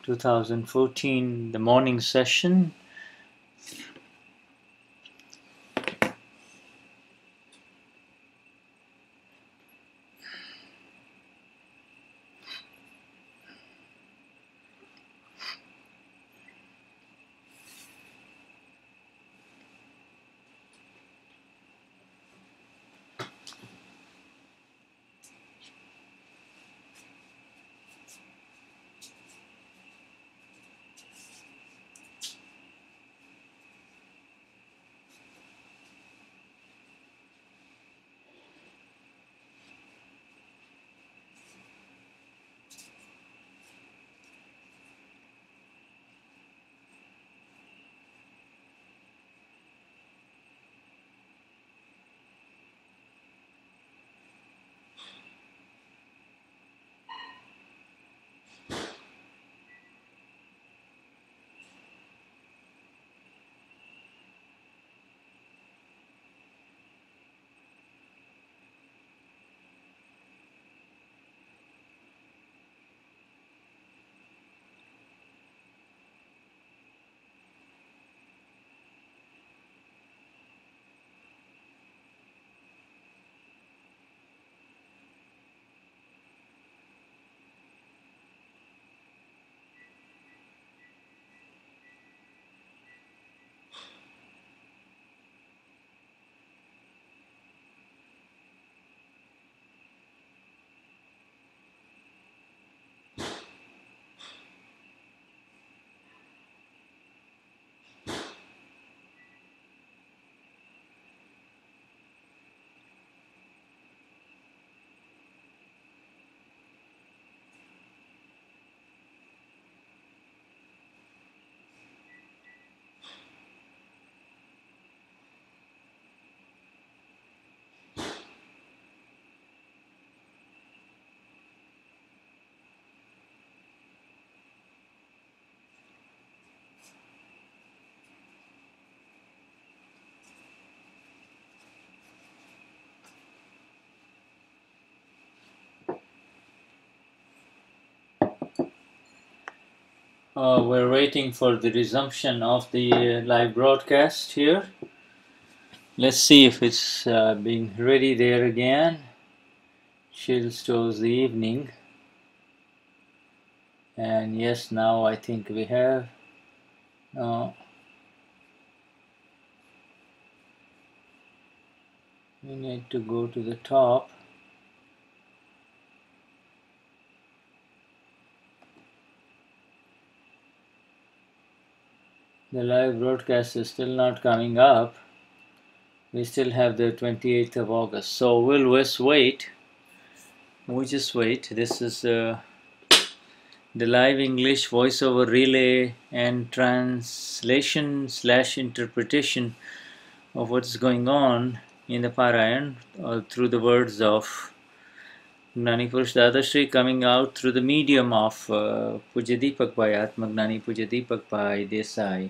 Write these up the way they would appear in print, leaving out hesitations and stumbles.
2014, the morning session. We're waiting for the resumption of the live broadcast here. Let's see if it's being ready there again. Chill Stores the evening. And yes, now I think we have. No. We need to go to the top. The live broadcast is still not coming up. We still have the 28th of August. So we'll just wait. We just wait. This is the live English voiceover relay and translation / interpretation of what's going on in the Parayan through the words of Gnani Purush Dadashri, coming out through the medium of Pujya Deepak Bhai, Atmagnani Pujya Deepak Bhai Desai.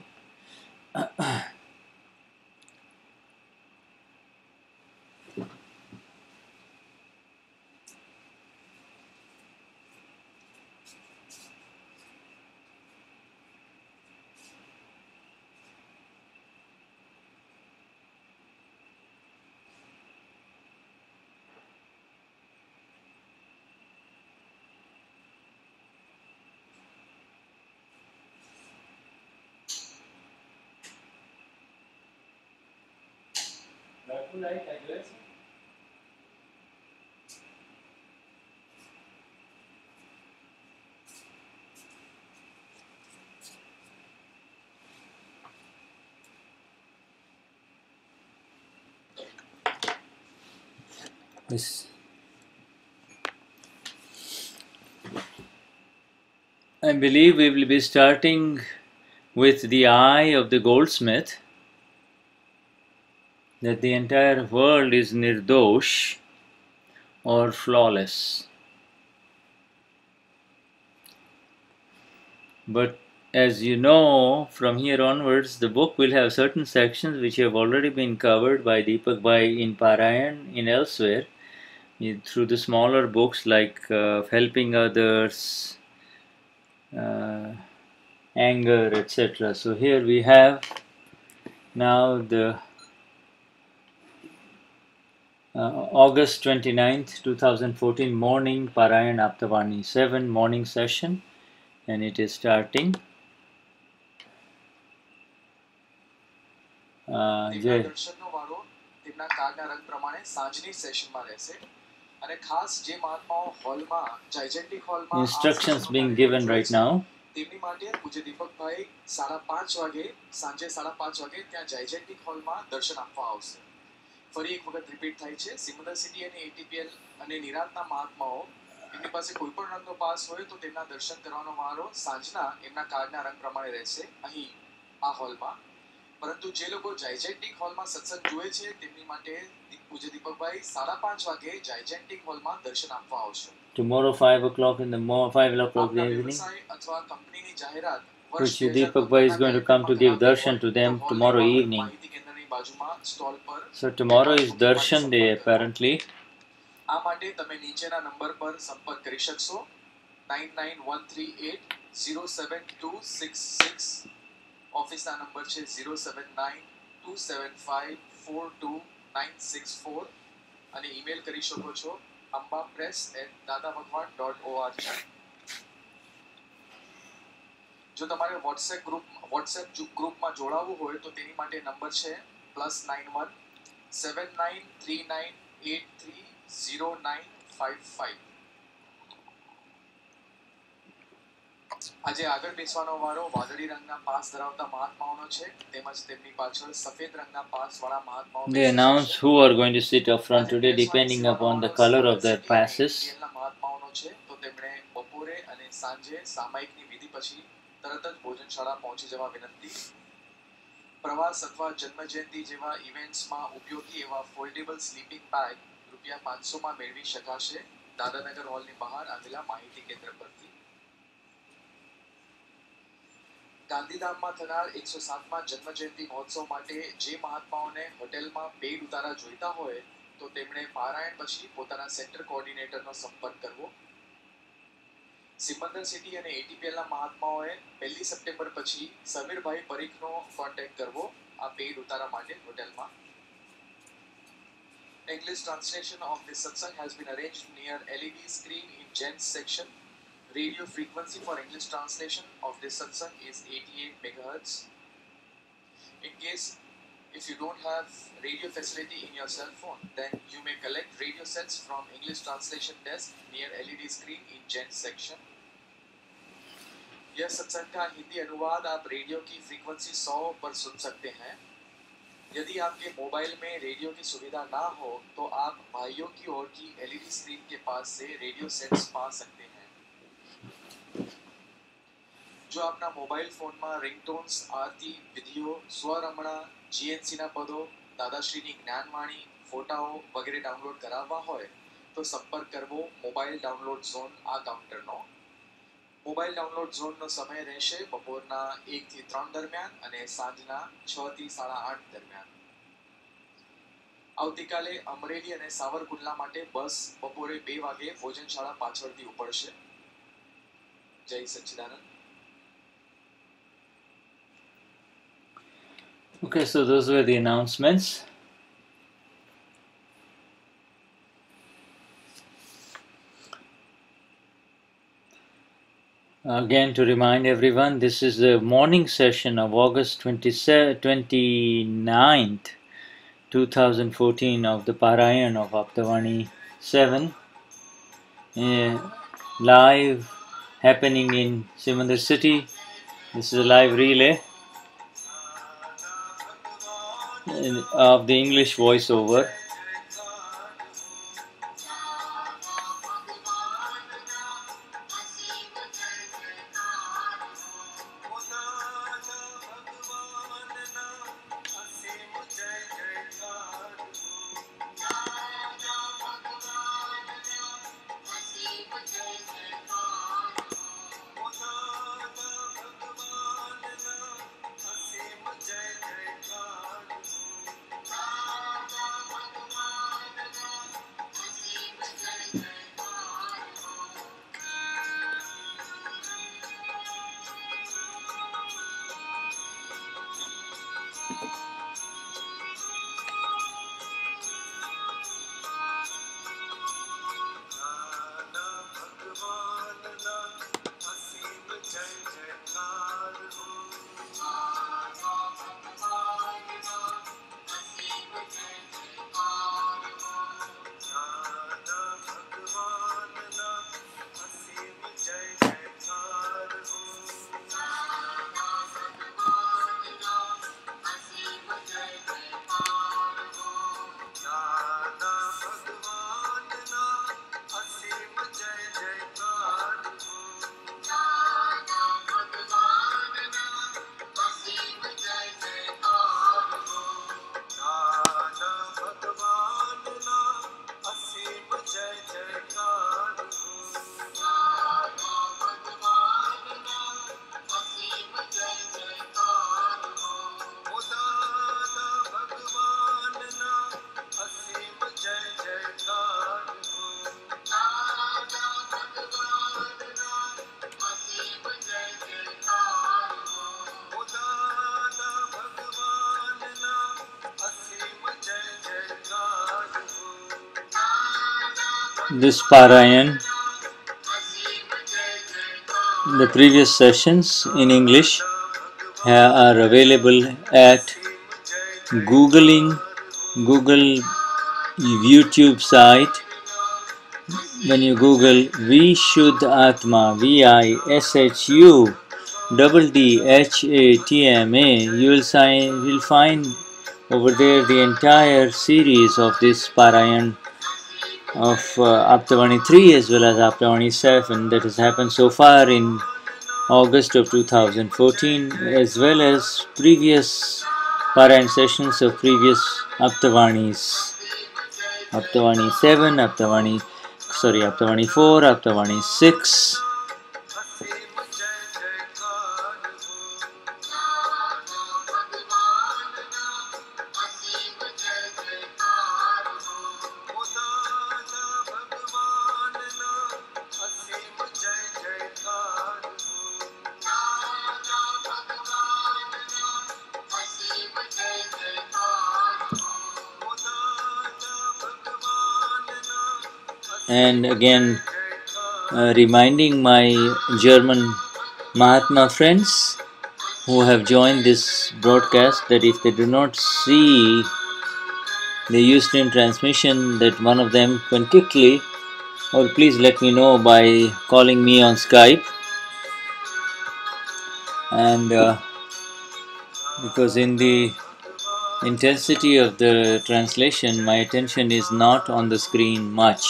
Yes. I believe we will be starting with the eye of the goldsmith, that the entire world is nirdosh or flawless. But as you know, from here onwards, the book will have certain sections which have already been covered by Deepak Bhai in Parayan, in elsewhere, through the smaller books like Helping Others, anger, etc. So here we have now the August 29th, 2014 morning Parayan Aptavani 7 morning session, and it is starting. Instructions being given right now. તેમની માટે પૂજ્ય દીપકભાઈ 5:30 વાગે સાંજે 5:30 વાગે ત્યાં gigantic હોલમાં દર્શન આપવા આવશે. ફરી એક વખત રિપીટ થાય છે. સિમંદર સિટી અને એટીપીએલ અને નિરાંતના મહાત્માઓ એમની પાસે કોઈ પણ રંગનો પાસ હોય તો તેમના દર્શન કરવાનો વારો સાંજના એમના કાર્ડના રંગ પ્રમાણે રહેશે અહીં આ હોલમાં. પરંતુ જે લોકો જાયજેન્ટિક હોલમાં સત્સંગ જુએ છે તેમની માટે પૂજ્ય દીપકભાઈ 5:30 વાગે જાયજેન્ટિક હોલમાં દર્શન આપવા આવશે. Tomorrow 5 o'clock in the 5 o'clock in the evening, which Deepak Bhai is going to come to give darshan to them tomorrow evening. So tomorrow is darshan day apparently. આ માટે તમે નીચેના નંબર પર સંપર્ક કરી શકશો 9913807266. ઓફિસના નંબર છે 07927542964 અને ઈમેલ કરી શકો છો ambapress@dadabhagwan.org. જો તમારે WhatsApp ગ્રુપમાં જોડાવવું હોય તો તેની માટે નંબર છે +91 7939830955. આજે આગળ બેસવાનો વારો વાદળી રંગના પાસ ધરાવતા મહાત્માઓનો છે તેમજ તેમની પાછળ સફેદ રંગના પાસ વાળા મહાત્માઓ. They announce who are going to sit up front today depending upon the color of their passes. મહાત્માઓનો છે તો તેમણે બપોરે અને સાંજે સામાયિકની વિધિ પછી તરત જ ભોજનશાળા પહોંચી જવા વિનંતી. પ્રવાસ અથવા જન્મજયંતિ જેવા ઇવેન્ટ્સમાં ઉપયોગી એવા ફોલ્ડેબલ સ્લીપિંગ બેગ ₹500 માં મેળવી શકાશે દાદાનગર હોલની બહાર આવેલા માહિતી કેન્દ્ર પરથી. ગાંધીધામમાં થનાર 107મા જન્મજયંતિ મહોત્સવ માટે જે મહાત્માઓને હોટેલમાં પેડ ઉતારા જોઈતા હોય તો તેમણે પારાયણ પછી પોતાના સેન્ટર કોઓર્ડિનેટરનો સંપર્ક કરવો. સિમંદર સિટી અને એટીપીએલના મહાત્માઓએ 1 સપ્ટેમ્બર પછી સમીરભાઈ પરીખનો કોન્ટેક્ટ કરવો આ પેડ ઉતારા માટે હોટેલમાં. English translation of this satsang has been arranged near LED screen in gents section. Radio frequency for English translation of this satsang is 88 MHz. In case if you don't have radio facility in your cell phone, then you may collect radio sets from English translation desk near LED screen in gents section. यह सत्संग का हिंदी अनुवाद आप radio की frequency 100 पर सुन सकते हैं. यदि आपके मोबाइल में रेडियो की सुविधा ना हो तो आप भाइयों की ओर की एलईडी स्क्रीन के पास से रेडियो सेट्स पा सकते हैं. जो अपना मोबाइल फोन में रिंगटोन्स, आरती, विधियो, स्वरमणा, जीएनसी ना पदो, दादाश्रीनी ज्ञानवाणी, फोटाओ वगैरह डाउनलोड कराववा होय तो संपर्क करवो मोबाइल डाउनलोड ઝોન આ કાઉન્ટરનો. મોબાઈલ ડાઉનલોડ ઝોનનો સમય રહેશે બપોરના 1 થી 3 દરમિયાન અને સાંજના 6 થી 8:30 દરમિયાન. આવતીકાલે અમરેલી અને સાવરકુંડલા માટે બસ બપોરે 2 વાગે ભોજનશાળા પાછળથી ઉપડશે. જય સચ્ચિદાનંદ. Okay, so those were the announcements. Again, to remind everyone, this is the morning session of August 29th, 2014 of the Parayan of Aptavani 7, live happening in Simandar city. This is a live relay of the English voiceover. this Parayan, the previous sessions in English are available at Google YouTube site. When you Google Vishuddhatma, VISHUDDHATMA, you will find over there the entire series of this Parayan of Aptavani 3 as well as Aptavani 7 that has happened so far in August of 2014, as well as previous Parayan sessions of previous Aptavanis. Aptavani 7, Aptavani 4, Aptavani 6. And again, reminding my German Mahatma friends who have joined this broadcast that if they do not see the Ustream transmission, that one of them can quickly, or please let me know by calling me on Skype. And because in the intensity of the translation, my attention is not on the screen much.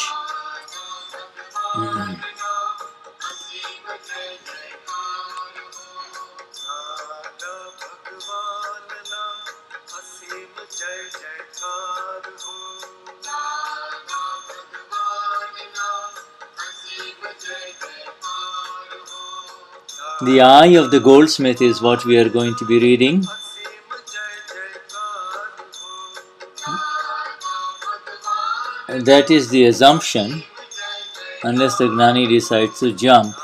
The Eye of the Goldsmith is what we are going to be reading. That is the assumption, unless the Gnani decides to jump.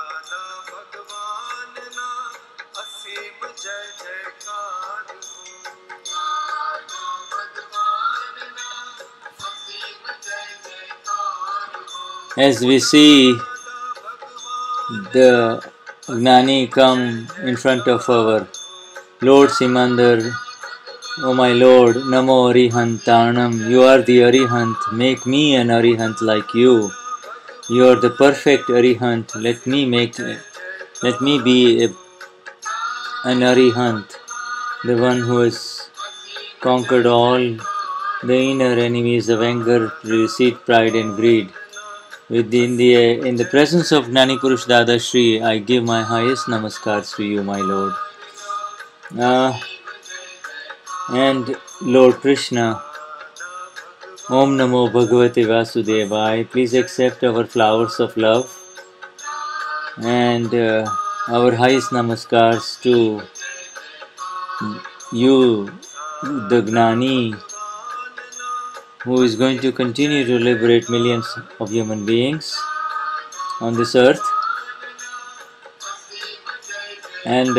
As we see the Gnani come in front of our Lord Simandar, "O my Lord, Namo Arihantanam, you are the Arihant, make me an Arihant like you. You are the perfect Arihant, let me be an Arihant, the one who has conquered all the inner enemies of anger, deceit, pride and greed. In the presence of Gnani Purush Dada Shri, I give my highest namaskars to you, my Lord." And Lord Krishna, Om Namo Bhagavate Vasudevaya, please accept our flowers of love and our highest namaskars to you, the Gnani, who is going to continue to liberate millions of human beings on this earth. And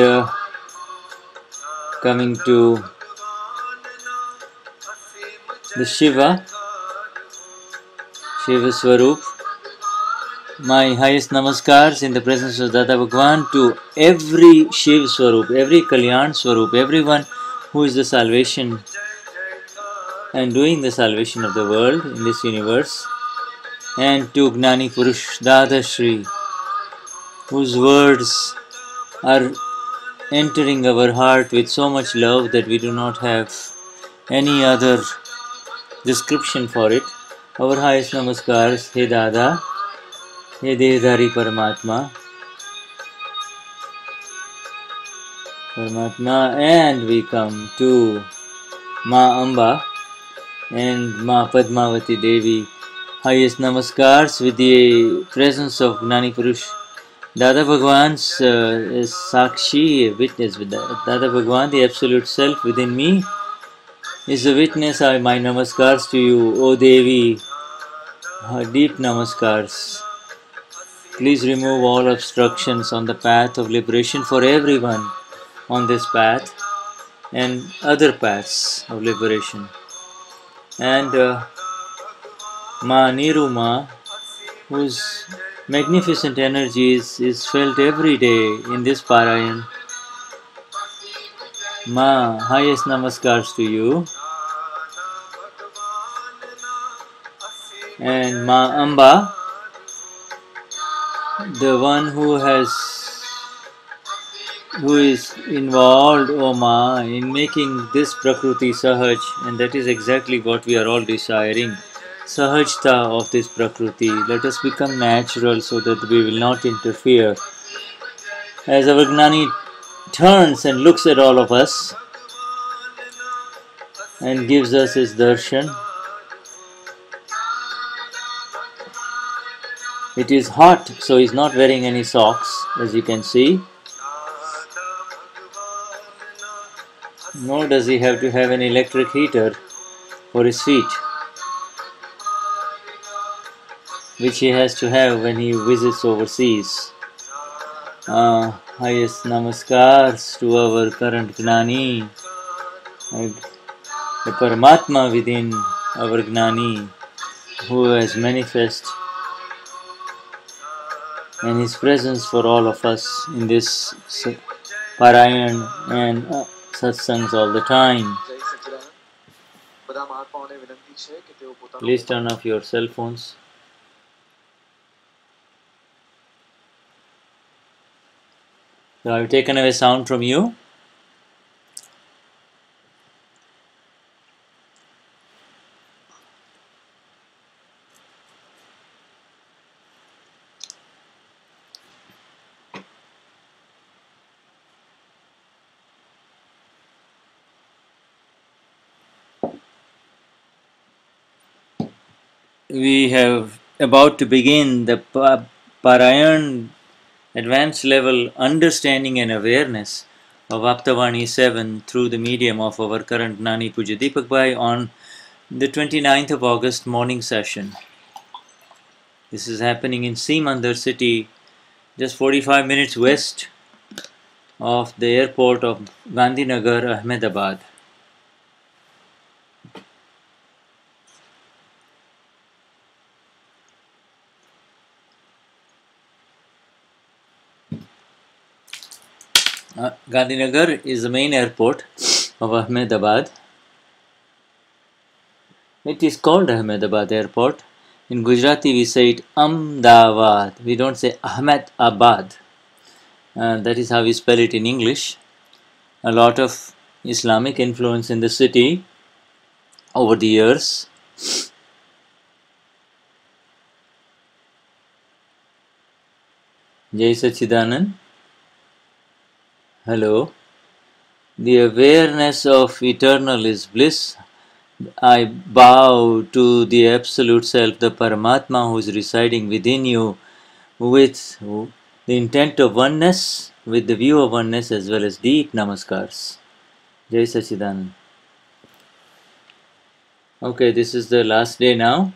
coming to the Shiva Swarup, my highest namaskars in the presence of Dada Bhagwan to every Shiv Swarup, every Kalyan Swarup, everyone who is the salvation and doing the salvation of the world in this universe, and to Gnani Purush Dada Shri, whose words are entering our heart with so much love that we do not have any other description for it. Our highest namaskars, He Dada, He Dehdari Paramatma, and we come to Ma Amba and Ma Padmavati Devi. Highest namaskars with the presence of Gnani Purush Dada Bhagwan's Sakshi, witness with Dada Bhagwan, the absolute self within me, is a witness. My namaskars to you, O Devi, deep namaskars. Please remove all obstructions on the path of liberation for everyone on this path and other paths of liberation. And Ma Niruma, whose magnificent energy is felt every day in this Parayan. Ma, highest namaskars to you. And Ma Amba, the one who is involved, O Ma, in making this Prakriti Sahaj, and that is exactly what we are all desiring. Sahajta of this Prakriti. Let us become natural so that we will not interfere. As our Gnani turns and looks at all of us and gives us his darshan, it is hot, so he's not wearing any socks, as you can see. Nor does he have to have an electric heater for his feet, which he has to have when he visits overseas. Highest namaskars to our current Gnani, the Paramatma within our Gnani, who has manifest and his presence for all of us in this Parayan and satsangs all the time. Please turn off your cell phones. So I've taken away sound from you. We have about to begin the Parayan advanced level understanding and awareness of Aptavani 7 through the medium of our current Gnani Puja Deepak Bhai on the 29th of August morning session. This is happening in Simandar city, just 45 minutes west of the airport of Gandhinagar, Ahmedabad. Gandhinagar is the main airport of Ahmedabad. It is called Ahmedabad Airport. In Gujarati we say it Ahmedabad. We don't say Ahmedabad. That is how we spell it in English. A lot of Islamic influence in the city over the years. Jai Sachidanand. Hello. The awareness of eternal is bliss. I bow to the Absolute Self, the Paramatma who is residing within you with the intent of oneness, with the view of oneness as well as deep namaskars. Jai Sachidanand. Okay, this is the last day now.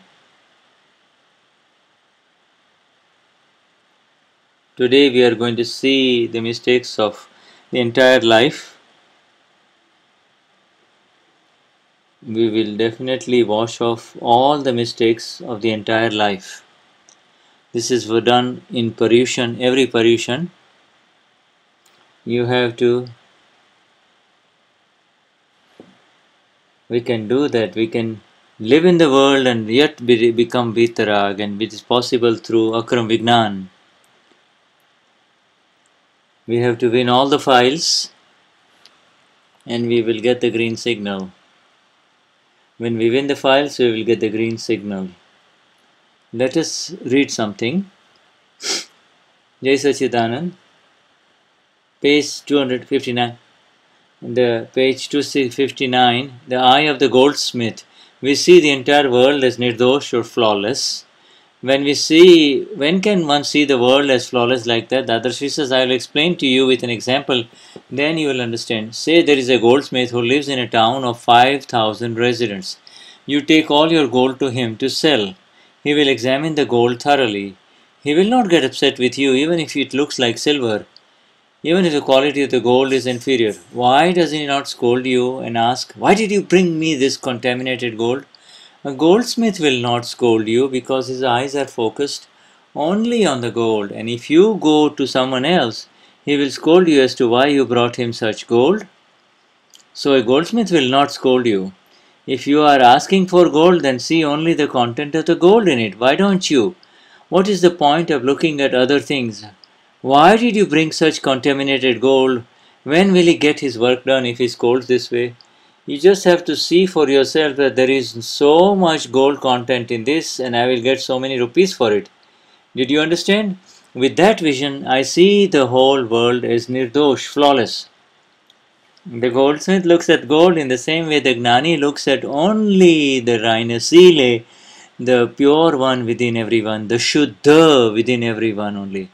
Today we are going to see the mistakes of the entire life. We will definitely wash off all the mistakes of the entire life. This is done in Paryushan, every Paryushan. You have to, we can do that, we can live in the world and yet become Vitarag, and it is possible through Akram Vignan. We have to win all the files and we will get the green signal. When we win the files, we will get the green signal. Let us read something. Jai Sachidanand, page 259. The page 259, the eye of the goldsmith. We see the entire world as nirdosh or flawless. When can one see the world as flawless like that? The Adarshi says, I will explain to you with an example, then you will understand. Say there is a goldsmith who lives in a town of 5,000 residents. You take all your gold to him to sell. He will examine the gold thoroughly. He will not get upset with you even if it looks like silver, even if the quality of the gold is inferior. Why does he not scold you and ask, why did you bring me this contaminated gold? A goldsmith will not scold you because his eyes are focused only on the gold. And if you go to someone else, he will scold you as to why you brought him such gold. So a goldsmith will not scold you. If you are asking for gold, then see only the content of the gold in it. Why don't you? What is the point of looking at other things? Why did you bring such contaminated gold? When will he get his work done if he scolds this way? You just have to see for yourself that there is so much gold content in this and I will get so many rupees for it. Did you understand? With that vision, I see the whole world as nirdosh, flawless. The goldsmith looks at gold in the same way the Gnani looks at only the Rhinasile, the pure one within everyone, the Shuddha within everyone only.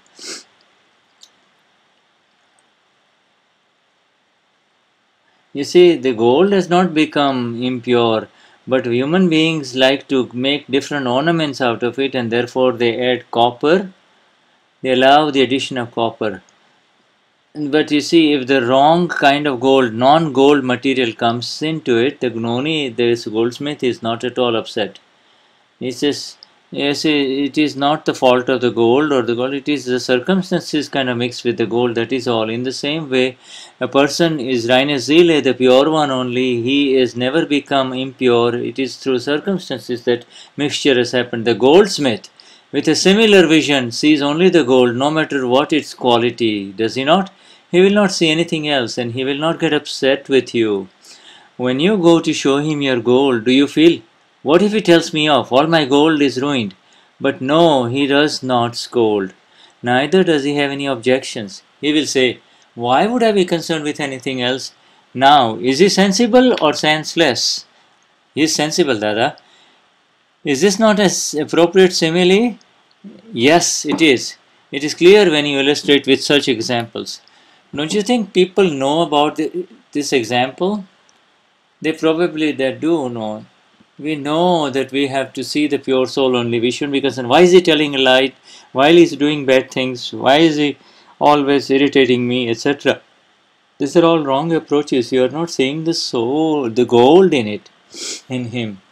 You see, the gold has not become impure, but human beings like to make different ornaments out of it and therefore they add copper. They allow the addition of copper. But you see, if the wrong kind of gold, non-gold material comes into it, the Gnoni, this goldsmith is not at all upset. He says, yes, it is not the fault of the gold or the gold, it is the circumstances kind of mixed with the gold, that is all. In the same way, a person is reine zile, the pure one only, he is never become impure. It is through circumstances that mixture has happened. The goldsmith, with a similar vision, sees only the gold, no matter what its quality, does he not? He will not see anything else and he will not get upset with you. When you go to show him your gold, do you feel, what if he tells me off? All my gold is ruined. But no, he does not scold. Neither does he have any objections. He will say, why would I be concerned with anything else? Now, is he sensible or senseless? He is sensible, Dada. Is this not an appropriate simile? Yes, it is. It is clear when you illustrate with such examples. Don't you think people know about this example? They do know. We know that we have to see the pure soul only. We shouldn't be concerned. Why is he telling a lie? Why is he doing bad things? Why is he always irritating me, etc.? These are all wrong approaches. You are not seeing the soul, the gold in it, in him.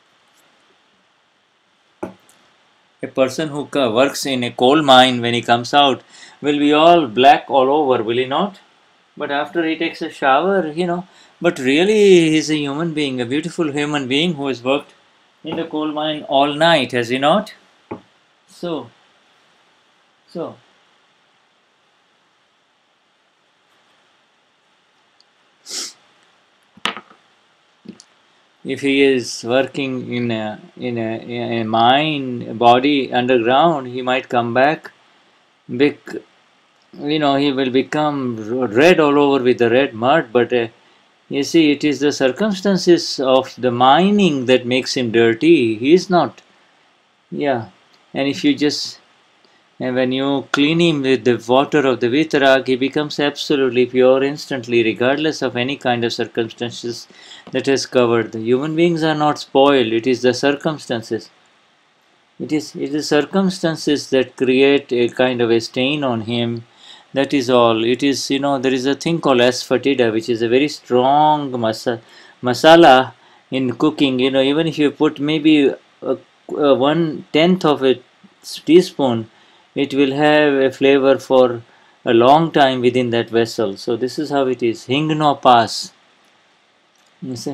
A person who works in a coal mine, when he comes out, will be all black all over, will he not? But after he takes a shower, but really he is a human being, a beautiful human being who has worked in the coal mine all night, has he not? So, if he is working in a mine body underground, he might come back big. He will become red all over with the red mud, but you see, it is the circumstances of the mining that makes him dirty. He is not. Yeah. And if you and when you clean him with the water of the Vitarag, he becomes absolutely pure instantly, regardless of any kind of circumstances that has covered. The human beings are not spoiled. It is the circumstances. It is the circumstances that create a kind of a stain on him. That is all. It is, there is a thing called asafoetida, which is a very strong masala in cooking. Even if you put maybe 1/10 of a teaspoon, it will have a flavor for a long time within that vessel. So this is how it is. Hing no pass. You see?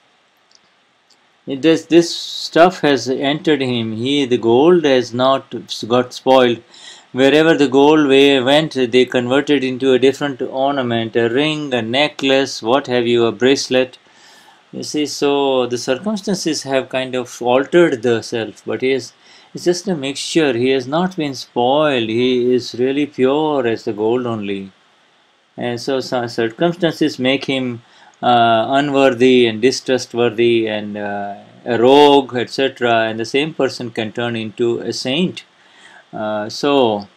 This stuff has entered him. The gold has not got spoiled. Wherever the gold went, they converted into a different ornament, a ring, a necklace, what have you, a bracelet. You see, so the circumstances have kind of altered the self, but it's just a mixture. He has not been spoiled. He is really pure as the gold only. And so some circumstances make him unworthy and distrustworthy and a rogue, etc. And the same person can turn into a saint. So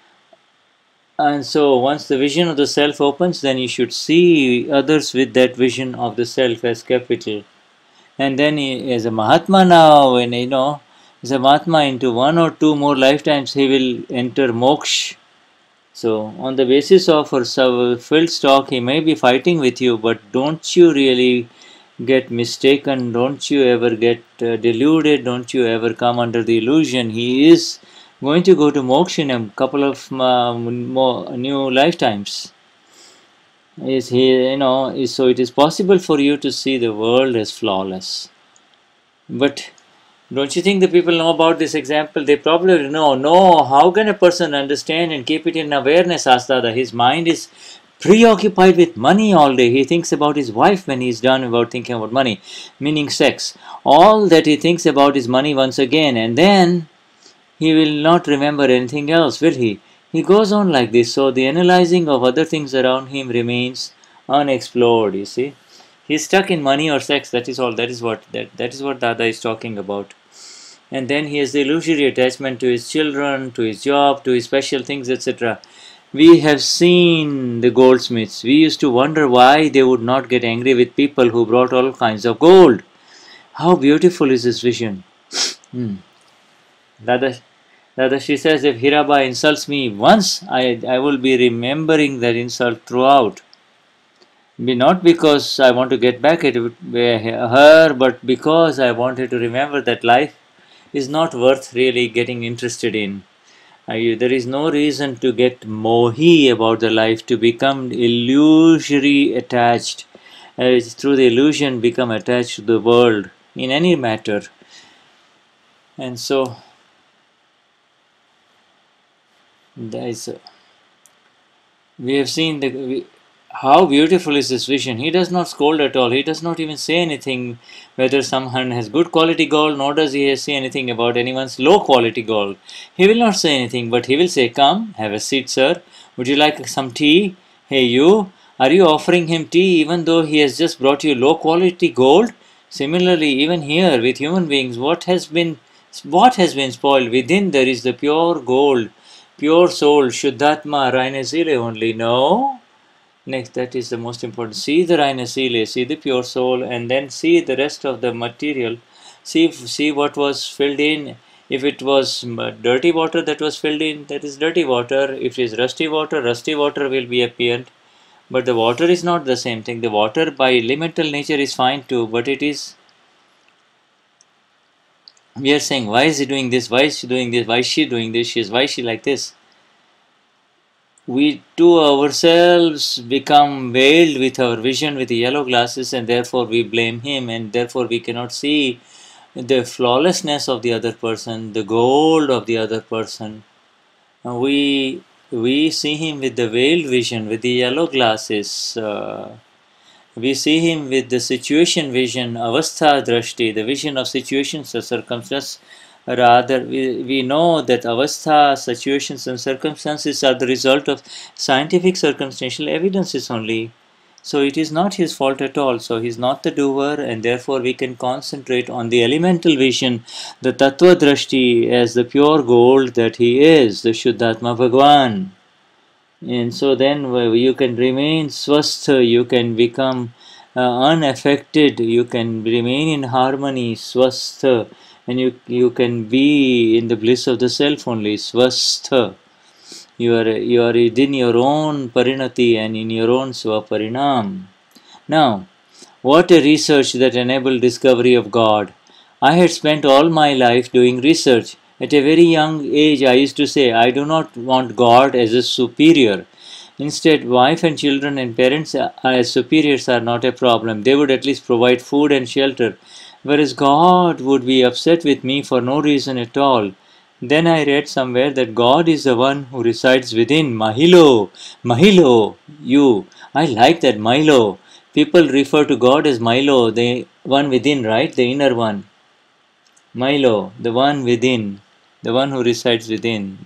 once the vision of the self opens, then you should see others with that vision of the self as capital. And then as a Mahatma now, when as a Mahatma into 1 or 2 more lifetimes, he will enter moksha. So on the basis of filled stock, he may be fighting with you, but don't you really get mistaken, don't you ever get deluded, don't you ever come under the illusion. He is going to go to moksha in a couple of more new lifetimes. Is he, so it is possible for you to see the world as flawless. But don't you think the people know about this example? They probably know. No, how can a person understand and keep it in awareness, Astada? His mind is preoccupied with money all day. He thinks about his wife when he's done about thinking about money, meaning sex. All that he thinks about is money once again, and then he will not remember anything else, will he? He goes on like this, so the analyzing of other things around him remains unexplored, you see. He's stuck in money or sex, that is all. That is what Dada is talking about. And then he has the illusory attachment to his children, to his job, to his special things, etc. We have seen the goldsmiths. We used to wonder why they would not get angry with people who brought all kinds of gold. How beautiful is this vision. Dada, she says, if Hiraba insults me once, I will be remembering that insult throughout. Not because I want to get back at her, but because I wanted to remember that life is not worth really getting interested in. There is no reason to get mohi about the life, to become illusory attached, through the illusion become attached to the world in any matter. And so, we have seen how beautiful is this vision. He does not scold at all. He does not even say anything whether someone has good quality gold, nor does he say anything about anyone's low quality gold. He will not say anything, but he will say, come, have a seat, sir. Would you like some tea? Hey, you, are you offering him tea even though he has just brought you low quality gold? Similarly, even here with human beings, what has been spoiled? Within there is the pure gold, pure soul, Shuddhatma, Raina Zile only. No. Next, that is the most important. See the Raina Sile, see the pure soul, and then see the rest of the material. See what was filled in. If it was dirty water that was filled in, that is dirty water. If it is rusty water will be apparent. But the water is not the same thing. The water by elemental nature is fine too, but it is. We are saying, why is he doing this? Why is she doing this? Why is she doing this? Why is she like this? We too ourselves become veiled with our vision with the yellow glasses, and therefore we blame him, and therefore we cannot see the flawlessness of the other person, the gold of the other person. We see him with the veiled vision, with the yellow glasses. We see him with the situation vision, avastha drashti, the vision of situations or circumstances. Rather, we know that avastha, situations and circumstances are the result of scientific circumstantial evidences only. So it is not his fault at all. So he is not the doer, and therefore we can concentrate on the elemental vision, the tattva drashti, as the pure gold that he is, the Shuddhatma Bhagwan. And so then you can remain swastha, you can become unaffected, you can remain in harmony, swastha, and you can be in the bliss of the self only, swastha. You are within your own parinati and in your own swaparinam. Now, what a research that enabled discovery of God. I had spent all my life doing research. At a very young age, I used to say, I do not want God as a superior. Instead, wife and children and parents as superiors are not a problem. They would at least provide food and shelter, whereas God would be upset with me for no reason at all. Then I read somewhere that God is the one who resides within. Mahilo, Mahilo, you. I like that, Milo. People refer to God as Milo, the one within, right? The inner one. Milo, the one within, the one who resides within.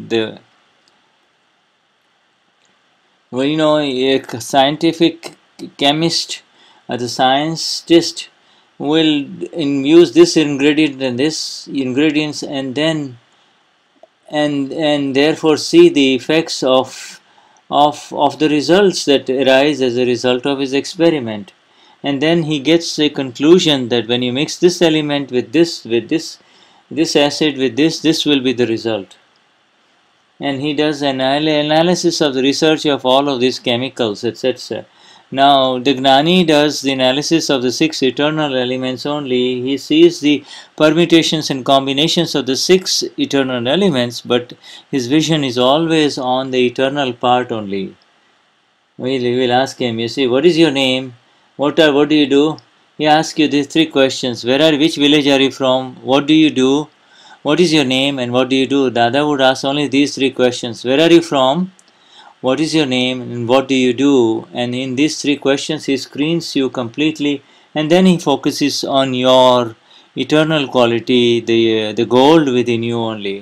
A scientific chemist or the scientist will use this ingredient and this ingredients, and then and therefore see the effects of the results that arise as a result of his experiment. And then he gets a conclusion that when you mix this element with this acid with this will be the result. And he does an analysis of the research of all of these chemicals, etc. Now, the Gnani does the analysis of the six eternal elements only. He sees the permutations and combinations of the six eternal elements, but his vision is always on the eternal part only. We'll ask him, you see, what is your name? What do you do? He asks you these three questions. Which village are you from? What do you do? What is your name and what do you do? Dada would ask only these three questions. Where are you from? What is your name and what do you do? And in these three questions, he screens you completely, and then he focuses on your eternal quality, the gold within you only.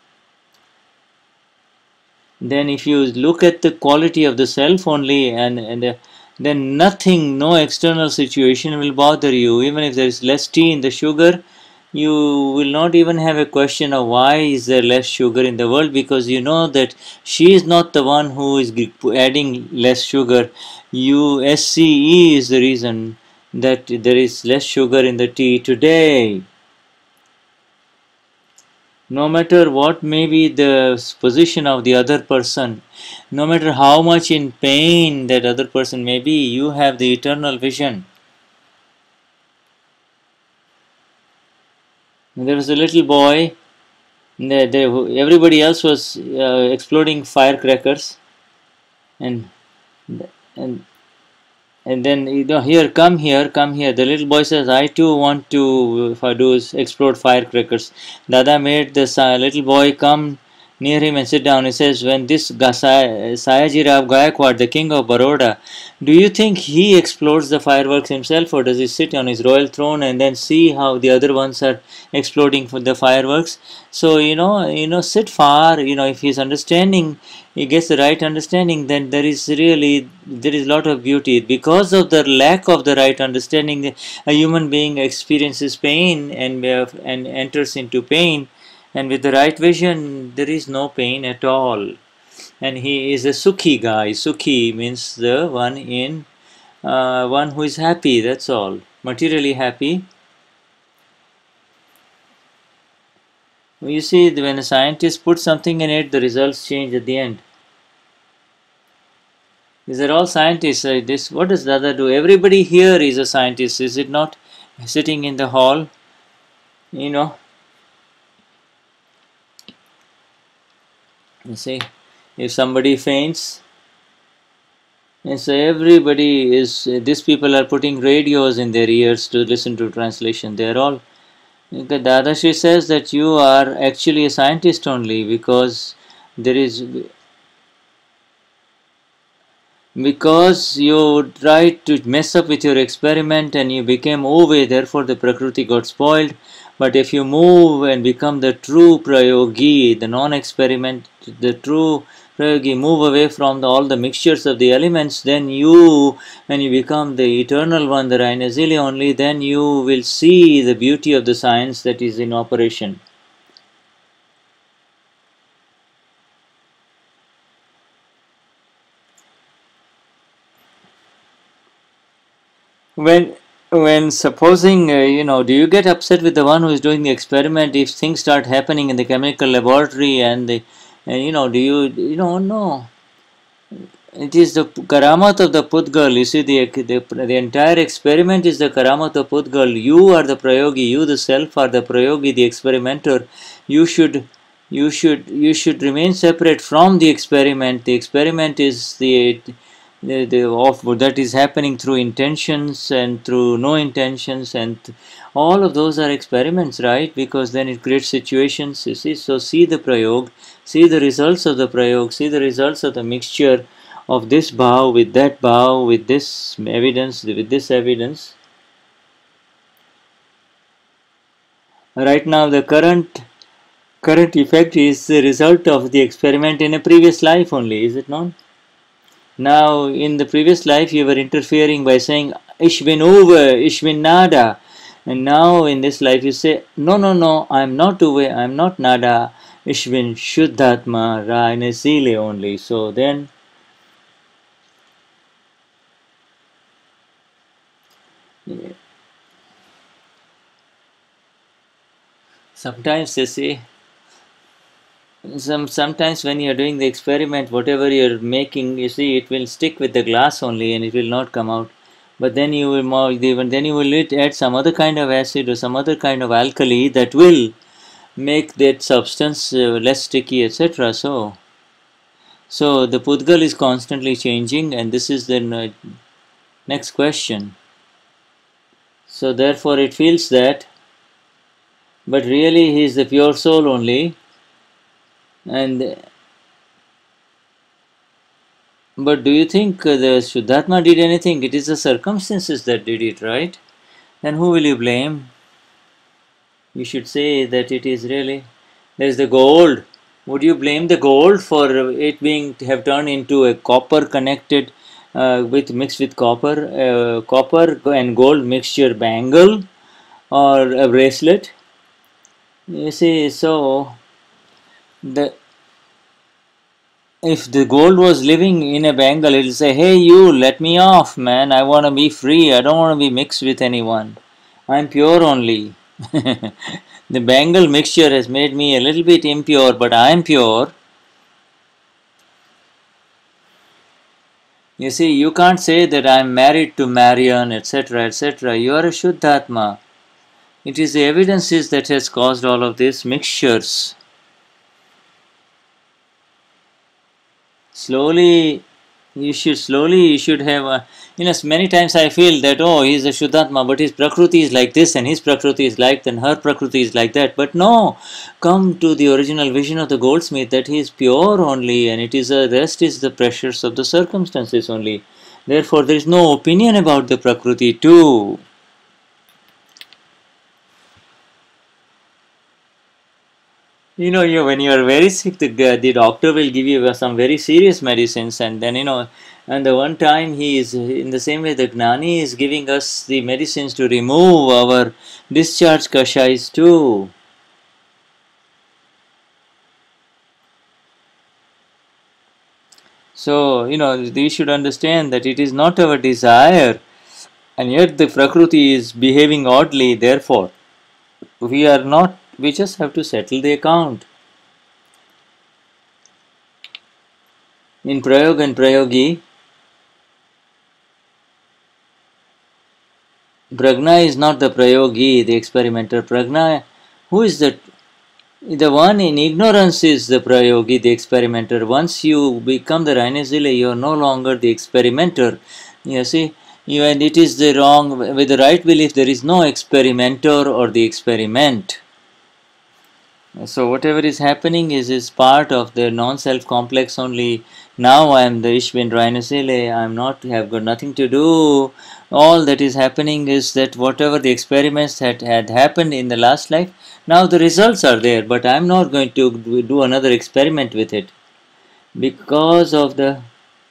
Then if you look at the quality of the self only, then nothing, no external situation will bother you. Even if there is less tea in the sugar, you will not even have a question of why is there less sugar in the world, because you know that she is not the one who is adding less sugar. SCE is the reason that there is less sugar in the tea today. No matter what may be the position of the other person, no matter how much in pain that other person may be, you have the eternal vision. There was a little boy, everybody else was exploding firecrackers, and and and then here, come here, come here. The little boy says, I too want to, if I do, is explode firecrackers. Dada made the little boy come near him and sit down. He says, when this Sayajirao Gaikwad, the king of Baroda, do you think he explodes the fireworks himself, or does he sit on his royal throne and then see how the other ones are exploding for the fireworks? So sit far. If he's understanding, he gets the right understanding, then there is a lot of beauty. Because of the lack of the right understanding, a human being experiences pain and enters into pain. And with the right vision, there is no pain at all. And he is a Sukhi guy. Sukhi means the one who is happy. That's all. Materially happy. You see, when a scientist puts something in it, the results change at the end. These are all scientists. What does Dada do? Everybody here is a scientist, is it not? Sitting in the hall, you know. You see, if somebody faints, and so everybody is. These people are putting radios in their ears to listen to translation. They are all. Dadashi says that you are actually a scientist only because you tried to mess up with your experiment and you became over, therefore the Prakriti got spoiled. But if you move and become the true Prayogi, the non-experiment, the true Prayogi, move away from all the mixtures of the elements, then when you become the eternal one, the Rainazili only, then you will see the beauty of the science that is in operation. When supposing, do you get upset with the one who is doing the experiment if things start happening in the chemical laboratory do no. It is the karamat of the Pudgal. You see, the entire experiment is the karamat of Pudgal. You are the prayogi. You, the self, are the prayogi, the experimenter. You should remain separate from the experiment. The experiment is that is happening through intentions and through no intentions, and all of those are experiments, right? Because then it creates situations. You see, so see the prayog, see the results of the prayog, see the results of the mixture of this bhav with that bhav, with this evidence, with this evidence. Right now, the current effect is the result of the experiment in a previous life only, is it not? Now, in the previous life, you were interfering by saying, Ich bin Uwe, ich bin nada. And now, in this life, you say, No, no, no, I'm not Uwe, I'm not nada. Ich bin Shuddhatma, Raine Seele only. So then, sometimes they say, sometimes when you're doing the experiment, whatever you're making, you see, it will stick with the glass only and it will not come out. But then you will then you will add some other kind of acid or some other kind of alkali that will make that substance less sticky, etc. So the Pudgal is constantly changing, and this is the next question. So therefore it feels that, but really he is the pure soul only, and but do you think the Shuddhatma did anything? It is the circumstances that did it, right? Then who will you blame? You should say that it is really, there is the gold. Would you blame the gold for it being have turned into a copper connected with mixed with copper and gold mixture bangle or a bracelet? You see, so the if the gold was living in a bangle, it'll say, "Hey, you, let me off, man. I want to be free. I don't want to be mixed with anyone. I'm pure only." The bangle mixture has made me a little bit impure, but I'm pure. You see, you can't say that I'm married to Marian, etc., etc. You are a Shuddhatma. It is the evidences that has caused all of these mixtures. Slowly you should have many times I feel that, oh, he's a Shuddhatma, but his Prakriti is like this and his Prakriti is like that and her Prakriti is like that. But no, come to the original vision of the goldsmith that he is pure only, and it is the rest is the pressures of the circumstances only. Therefore there is no opinion about the Prakriti too. When you are very sick, the doctor will give you some very serious medicines, and then and the one time he is in the same way the Gnani is giving us the medicines to remove our discharge kashais too. So we should understand that it is not our desire, and yet the Prakriti is behaving oddly. Therefore, we are not. We just have to settle the account. In Prayog and Prayogi, Prajna is not the Prayogi, the experimenter. Prajna, who is the one in ignorance is the Prayogi, the experimenter. Once you become the Rainesile, you are no longer the experimenter. You see, and it is the wrong, with the right belief, there is no experimenter or the experiment. So whatever is happening is part of the non-self complex only. Now I am the Ishvin Rainesile, I am not, have got nothing to do. All that is happening is that whatever the experiments had happened in the last life, now the results are there, but I am not going to do another experiment with it. Because of the,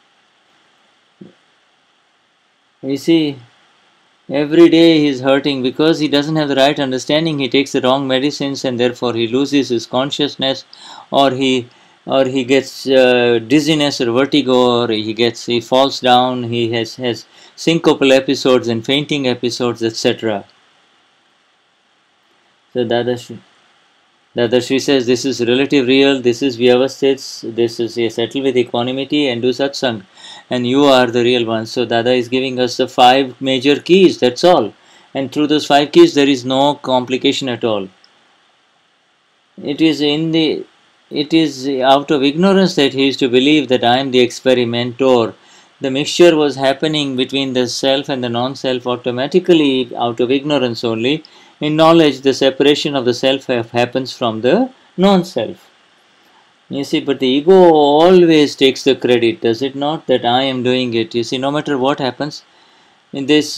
you see, every day he is hurting because he doesn't have the right understanding. He takes the wrong medicines and therefore he loses his consciousness, or he gets dizziness or vertigo, or he falls down. He has syncopal episodes and fainting episodes, etc. So Dadarshi says this is relative real, this is Vyavasthits, this is settle with equanimity and do satsang, and you are the real one. So Dada is giving us the 5 major keys, that's all. And through those 5 keys there is no complication at all. It is out of ignorance that he used to believe that I am the experimenter. The mixture was happening between the self and the non-self automatically out of ignorance only. In knowledge, the separation of the self happens from the non-self. You see, but the ego always takes the credit, does it not? That I am doing it. You see, no matter what happens, in this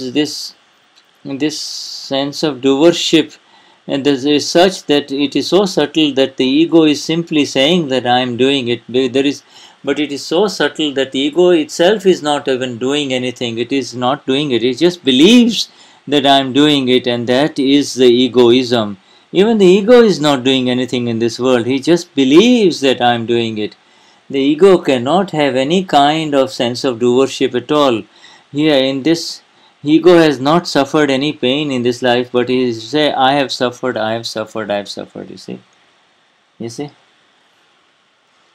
sense of doership, and this is such that it is so subtle that the ego is simply saying that I am doing it. But it is so subtle that the ego itself is not even doing anything. It is not doing it. It just believes that I am doing it, and that is the egoism. Even the ego is not doing anything in this world. He just believes that I am doing it. The ego cannot have any kind of sense of doership at all. Here in this, ego has not suffered any pain in this life, but he say, I have suffered, I have suffered, I have suffered. You see?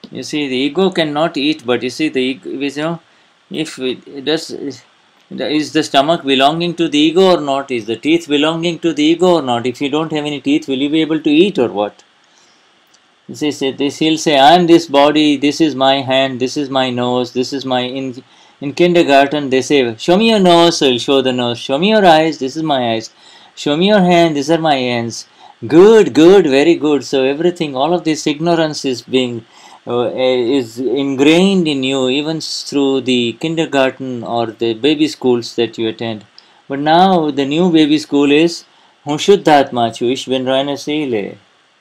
You see, the ego cannot eat, but you see, the ego, if it does, is the stomach belonging to the ego or not? Is the teeth belonging to the ego or not? If you don't have any teeth, will you be able to eat or what? He'll say, I am this body, this is my hand, this is my nose, this is my. In kindergarten, they say, show me your nose, so he'll show the nose. Show me your eyes, this is my eyes. Show me your hand, these are my hands. Good, good, very good. So everything, all of this ignorance is being is ingrained in you even through the kindergarten or the baby schools that you attend. But now the new baby school is Hunshuddhatma Chuishbin Rainasile.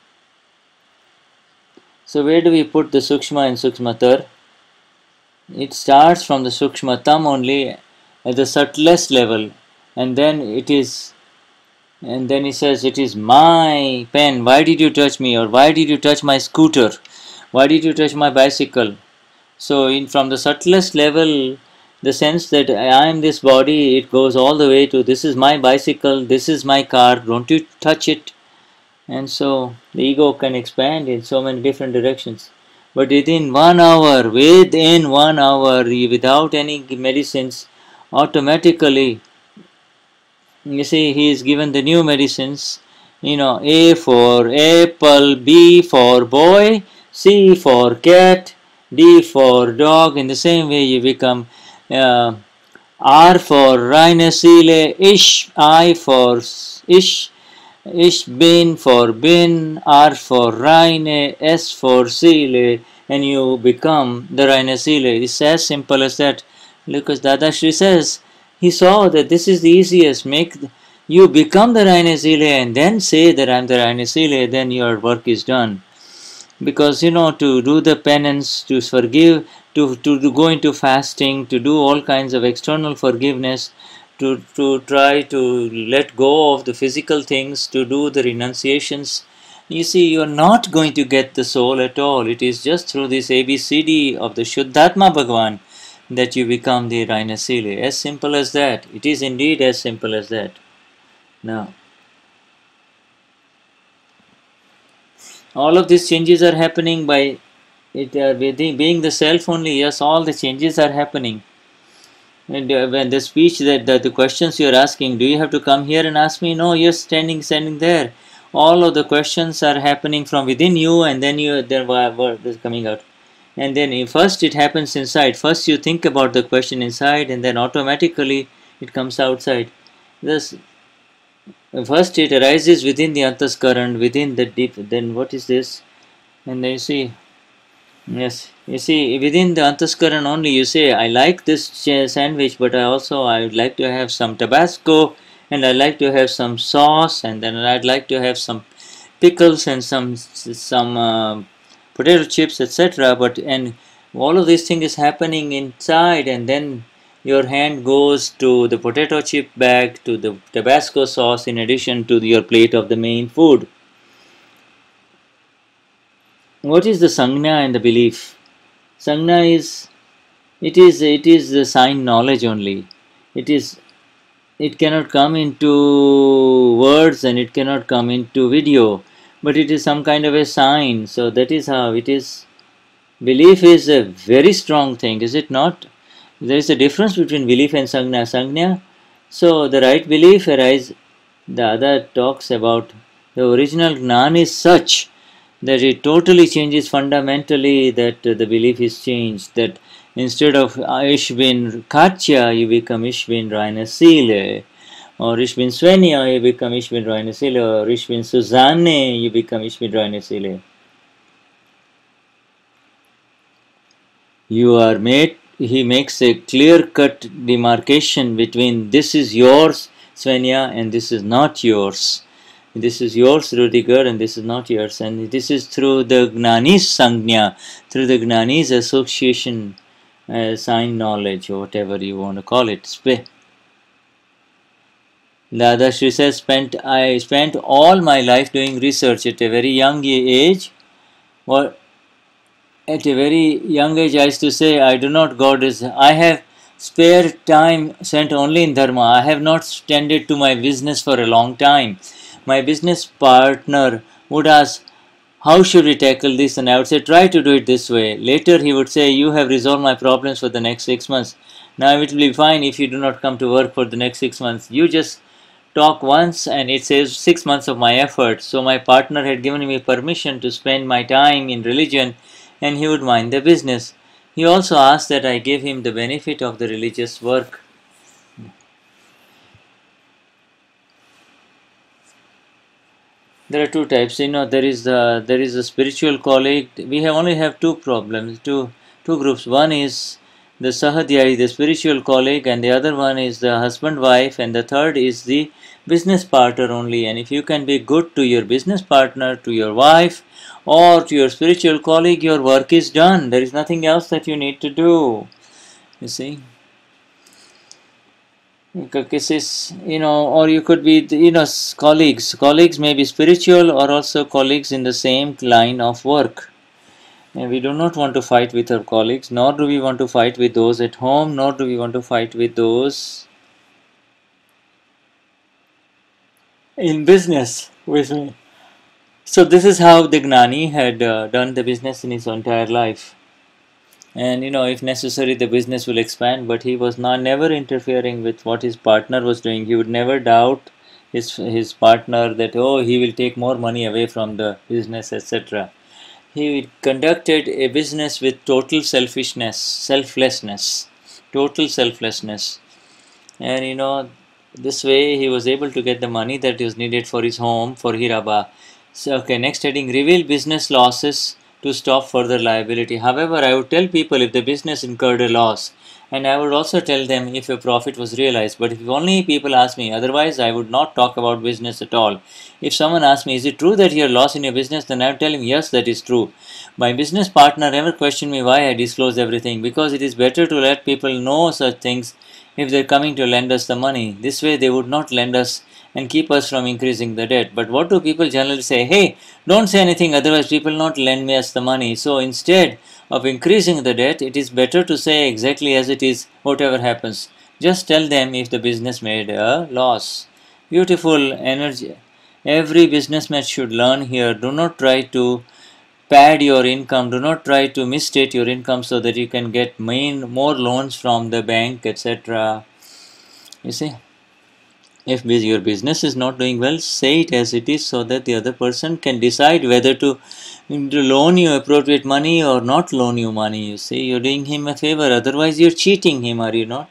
So where do we put the Sukshma and Sukshmatar? It starts from the Sukshmatam only at the subtlest level, and then he says, it is my pen, why did you touch me? Or why did you touch my scooter? Why did you touch my bicycle? So from the subtlest level, the sense that I am this body, it goes all the way to this is my bicycle, this is my car, don't you touch it. And so the ego can expand in so many different directions. But within 1 hour, without any medicines, automatically, you see, he is given the new medicines. A for apple, B for boy, C for cat, D for dog. In the same way, you become R for rhinocele, I for ish, bin for bin, R for Rhine, S for Sile, and you become the Rhinocele. It's as simple as that. Because Dadashri says, he saw that this is the easiest. You become the Rhinocele and then say that I'm the Rhinocele, then your work is done. Because to do the penance, to forgive, to go into fasting, to do all kinds of external forgiveness, to try to let go of the physical things, to do the renunciations. You see, you are not going to get the soul at all. It is just through this ABCD of the Shuddhatma Bhagavan that you become the Rhinocele. As simple as that. It is indeed as simple as that. Now, all of these changes are happening by it being the self only. Yes, all the changes are happening. And when the speech that the questions you are asking, do you have to come here and ask me? No, you're standing there. All of the questions are happening from within you, and then word is coming out. And then first it happens inside. First you think about the question inside, and then automatically it comes outside. First it arises within the antaskaran, within the deep. Then what is this? And then you see. Yes, you see, within the antaskaran only, you say, I like this sandwich, but I would like to have some Tabasco, and I like to have some sauce, and then I'd like to have some pickles and some potato chips, etc. And all of this thing is happening inside, and then your hand goes to the potato chip bag, to the Tabasco sauce, in addition to your plate of the main food. What is the Sangna and the belief? Sangna is the sign knowledge only. It cannot come into words and it cannot come into video, but it is some kind of a sign. So that is how it is. Belief is a very strong thing, is it not? There is a difference between belief and Sangna. Sangna, so the right belief arises. The other talks about the original Gnan is such that it totally changes fundamentally, that the belief is changed, that instead of Ishbin Katya, you become Ishbin Rhinocele, or Ishbin Svenia, you become Ishbin Rhinocele, or Ishbin Suzanne, you become Ishbin Rhinocele. He makes a clear-cut demarcation between this is yours, Svenia, and this is not yours. This is yours, Rudiger, and this is not yours. And this is through the Gnani's Sangnya, through the Gnani's association, sign knowledge, or whatever you want to call it. Dadashri says, I spent all my life doing research at a very young age. Well, at a very young age, I used to say, I have spare time spent only in Dharma. I have not tended to my business for a long time. My business partner would ask, How should we tackle this? And I would say, try to do it this way. Later he would say, you have resolved my problems for the next 6 months. Now it will be fine if you do not come to work for the next 6 months. You just talk once and it saves 6 months of my effort. So my partner had given me permission to spend my time in religion and he would mind the business. He also asked that I give him the benefit of the religious work. There are two types. There is a spiritual colleague. We have only have two problems, two groups. One is the Sahadhyai, the spiritual colleague, and the other one is the husband wife, and the third is the business partner only. And if you can be good to your business partner, to your wife, or to your spiritual colleague, your work is done. There is nothing else that you need to do. You see. Cases, or you could be, colleagues. Colleagues may be spiritual or also colleagues in the same line of work. And we do not want to fight with our colleagues, nor do we want to fight with those at home, nor do we want to fight with those in business with me. So this is how the Gnani had done the business in his entire life. And if necessary the business will expand, but he was never interfering with what his partner was doing. He would never doubt his partner that, oh, he will take more money away from the business, etc. He conducted a business with total selflessness, and this way he was able to get the money that was needed for his home, for Hiraba. So, okay, next heading, reveal business losses to stop further liability. However, I would tell people if the business incurred a loss, and I would also tell them if a profit was realized. But if only people ask me, otherwise I would not talk about business at all. If someone asks me, is it true that you are lost in your business, then I would tell him, yes, that is true. My business partner never questioned me why I disclose everything, because it is better to let people know such things if they are coming to lend us the money. This way they would not lend us and keep us from increasing the debt. But what do people generally say? Hey, don't say anything, otherwise people not lend me us the money. So instead of increasing the debt, it is better to say exactly as it is, whatever happens. Just tell them if the business made a loss. Beautiful energy. Every businessman should learn here. Do not try to pad your income. Do not try to misstate your income so that you can get more loans from the bank, etc. You see, if your business is not doing well, say it as it is so that the other person can decide whether to loan you appropriate money or not loan you money. You see, you're doing him a favor. Otherwise, you're cheating him, are you not?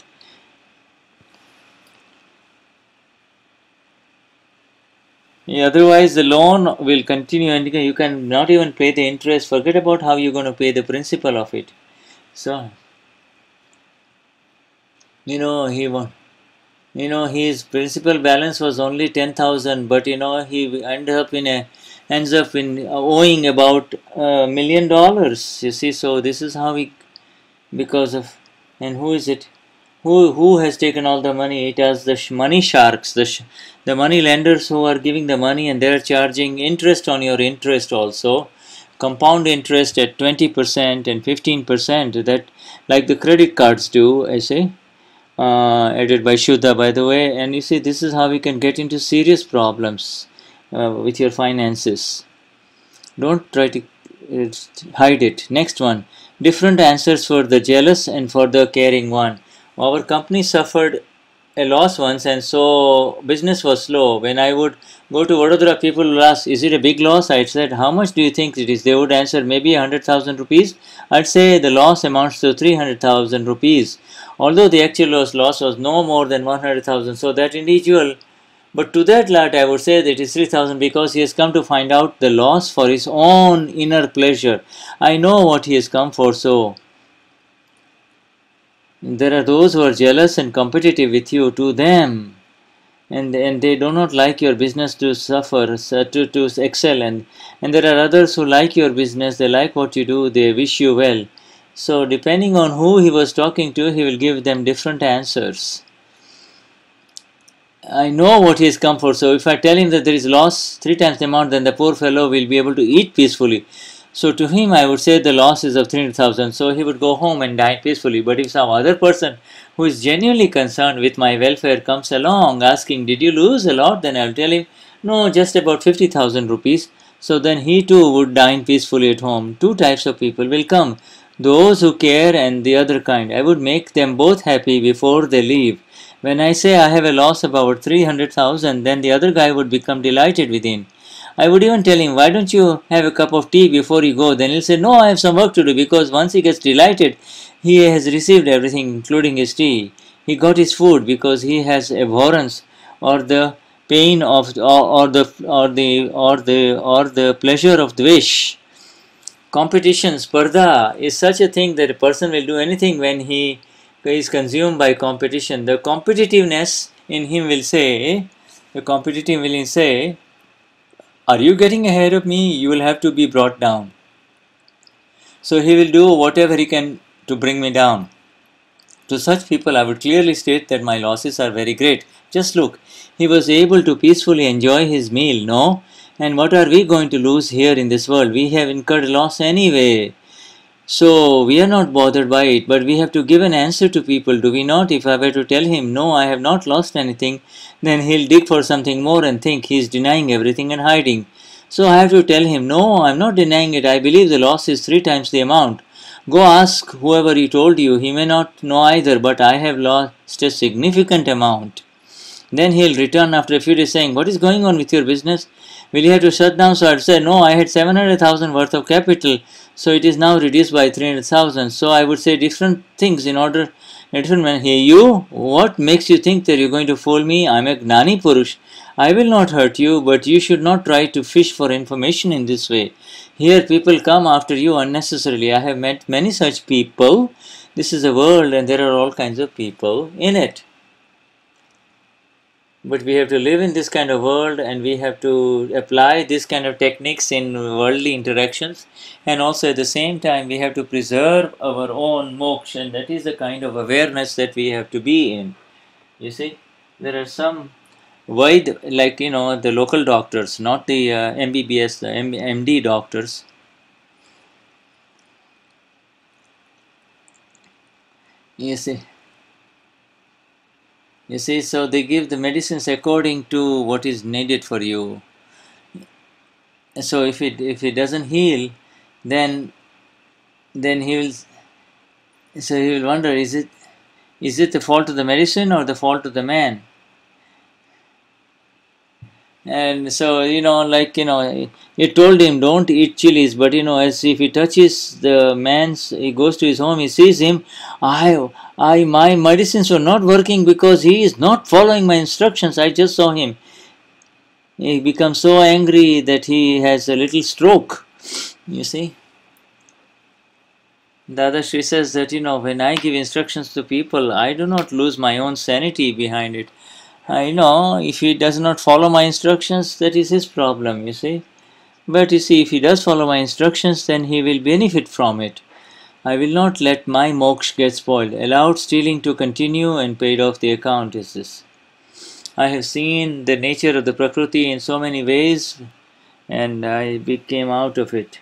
Otherwise, the loan will continue and you can not even pay the interest. Forget about how you're going to pay the principal of it. So, he won. His principal balance was only 10,000, but he ends up in owing about $1,000,000. You see, so this is how because of, and who is it? Who has taken all the money? It has the money sharks, the money lenders who are giving the money and they're charging interest on your interest also, compound interest at 20% and 15%. That like the credit cards do, I say. Added by Shuddha, by the way. And you see, this is how we can get into serious problems with your finances. Don't try to hide it. Next one, different answers for the jealous and for the caring one. Our company suffered a loss once, and so business was slow. When I would go to Vadodara, people will ask, is it a big loss? I said, how much do you think it is? They would answer, maybe 100,000 rupees. I'd say the loss amounts to 300,000 rupees. Although the actual loss was no more than 100,000. So that individual, but to that lad I would say that it is 3,000 because he has come to find out the loss for his own inner pleasure. I know what he has come for, so there are those who are jealous and competitive with you, to them, and they do not like your business to suffer, to excel, and there are others who like your business, they like what you do, they wish you well. So depending on who he was talking to, he will give them different answers. I know what he has come for, so if I tell him that there is loss 3 times the amount, then the poor fellow will be able to eat peacefully. So to him I would say the loss is of 300,000, so he would go home and die peacefully. But if some other person who is genuinely concerned with my welfare comes along asking, did you lose a lot? Then I will tell him, no, just about 50,000 rupees. So then he too would dine peacefully at home. Two types of people will come, those who care and the other kind. I would make them both happy before they leave. When I say I have a loss of about 300,000, then the other guy would become delighted within. I would even tell him, why don't you have a cup of tea before you go? Then he'll say, no, I have some work to do, because once he gets delighted, he has received everything, including his tea. He got his food because he has abhorrence or the pain of or the pleasure of the wish. Competition, spardha, is such a thing that a person will do anything when he is consumed by competition. The competitiveness in him will say, are you getting ahead of me? You will have to be brought down. So he will do whatever he can to bring me down. To such people I would clearly state that my losses are very great. Just look, he was able to peacefully enjoy his meal, no? And what are we going to lose here in this world? We have incurred loss anyway. So we are not bothered by it, but we have to give an answer to people, do we not? If I were to tell him, no, I have not lost anything, then he'll dig for something more and think he is denying everything and hiding. So I have to tell him, no, I am not denying it. I believe the loss is 3 times the amount. Go ask whoever he told you. He may not know either, but I have lost a significant amount. Then he'll return after a few days saying, what is going on with your business? Will you have to shut down? So I'd say, no, I had 700,000 worth of capital, so it is now reduced by 300,000. So I would say different things in order. Different man, hey, you, what makes you think that you're going to fool me? I'm a Gnani Purush. I will not hurt you, but you should not try to fish for information in this way. Here people come after you unnecessarily. I have met many such people. This is a world and there are all kinds of people in it. But we have to live in this kind of world and we have to apply this kind of techniques in worldly interactions, and also at the same time we have to preserve our own moksha, and that is the kind of awareness that we have to be in. You see, there are some wide, like the local doctors, not the MBBS, the MD doctors. You see, so they give the medicines according to what is needed for you. So if it doesn't heal, then he will wonder, is it the fault of the medicine or the fault of the man? And so you told him don't eat chilies, but as if he touches he goes to his home, he sees him, my medicines were not working because he is not following my instructions. I just saw him. He becomes so angry that he has a little stroke. You see, Dada Shri says that when I give instructions to people, I do not lose my own sanity behind it. If he does not follow my instructions, that is his problem, you see. But you see, if he does follow my instructions, then he will benefit from it. I will not let my moksha get spoiled. Allowed stealing to continue and paid off the account is this. I have seen the nature of the Prakriti in so many ways, and I came out of it.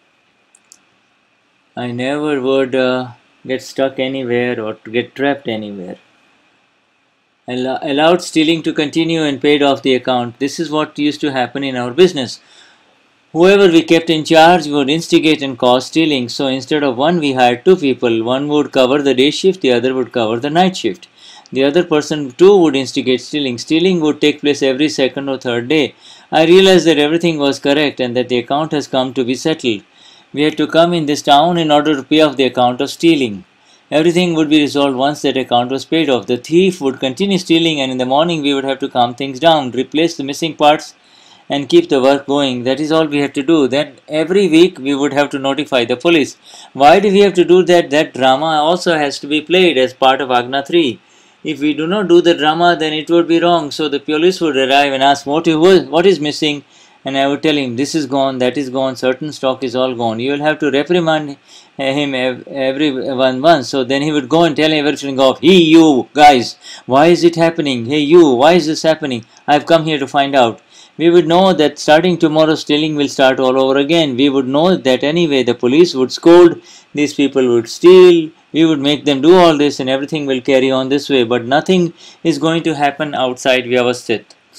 I never would get stuck anywhere or get trapped anywhere. Allowed stealing to continue and paid off the account. This is what used to happen in our business. Whoever we kept in charge would instigate and cause stealing. So instead of one, we hired 2 people. One would cover the day shift, the other would cover the night shift. The other person too would instigate stealing. Stealing would take place every second or third day. I realized that everything was correct and that the account has come to be settled. We had to come in this town in order to pay off the account of stealing. Everything would be resolved once that account was paid off. The thief would continue stealing, and in the morning we would have to calm things down, replace the missing parts and keep the work going. That is all we have to do. Then every week we would have to notify the police. Why do we have to do that? That drama also has to be played as part of Agna 3. If we do not do the drama, then it would be wrong. So the police would arrive and ask, what is missing? And I would tell him, this is gone, that is gone, certain stock is all gone. You will have to reprimand him everyone once. So then he would go and tell everything off. Hey you guys, why is it happening? Hey you, why is this happening? I have come here to find out. We would know that starting tomorrow stealing will start all over again. We would know that anyway the police would scold, these people would steal, we would make them do all this and everything will carry on this way. But nothing is going to happen outside Vyavasthit.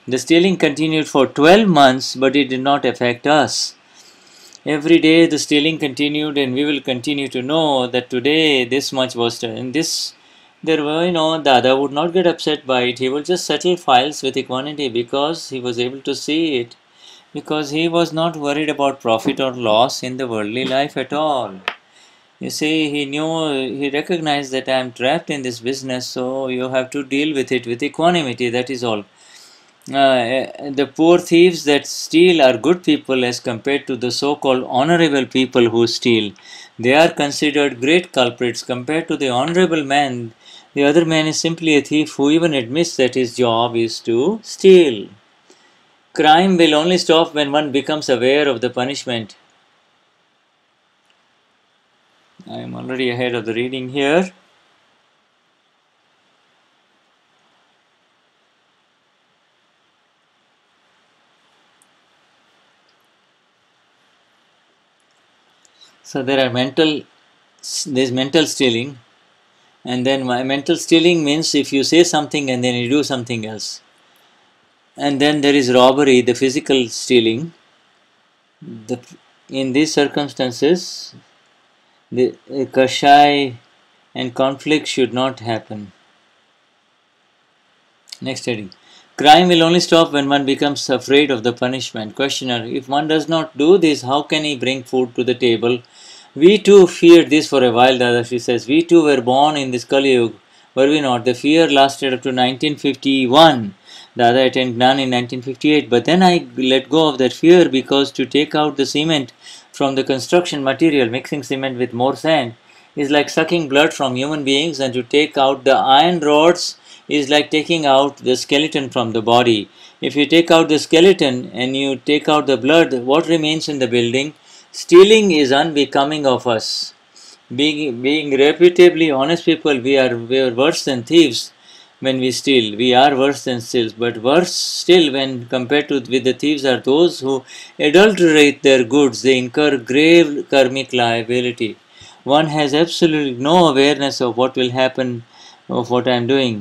The stealing continued for 12 months, but it did not affect us. Every day the stealing continued, and we will continue to know that today this much was done. And this, there were, Dada would not get upset by it. He would just settle files with equanimity because he was able to see it. Because he was not worried about profit or loss in the worldly life at all. You see, he recognized that I am trapped in this business, so you have to deal with it with equanimity, that is all. The poor thieves that steal are good people as compared to the so-called honorable people who steal. They are considered great culprits compared to the honorable man. The other man is simply a thief who even admits that his job is to steal. Crime will only stop when one becomes aware of the punishment. I am already ahead of the reading here. So there's mental stealing, and then mental stealing means if you say something and then you do something else. And then there is robbery, the physical stealing. In these circumstances, the kashai and conflict should not happen. Next heading. Crime will only stop when one becomes afraid of the punishment. Questioner. If one does not do this, how can he bring food to the table? We too feared this for a while, Dadashi says. We too were born in this Kali Yuga, were we not? The fear lasted up to 1951. Dada attained none in 1958. But then I let go of that fear because to take out the cement from the construction material, mixing cement with more sand, is like sucking blood from human beings, and to take out the iron rods is like taking out the skeleton from the body. If you take out the skeleton and you take out the blood, what remains in the building? Stealing is unbecoming of us. Being reputably honest people, we are worse than thieves when we steal. We are worse than thieves, but worse still when compared with the thieves are those who adulterate their goods. They incur grave karmic liability. One has absolutely no awareness of what will happen of what I am doing.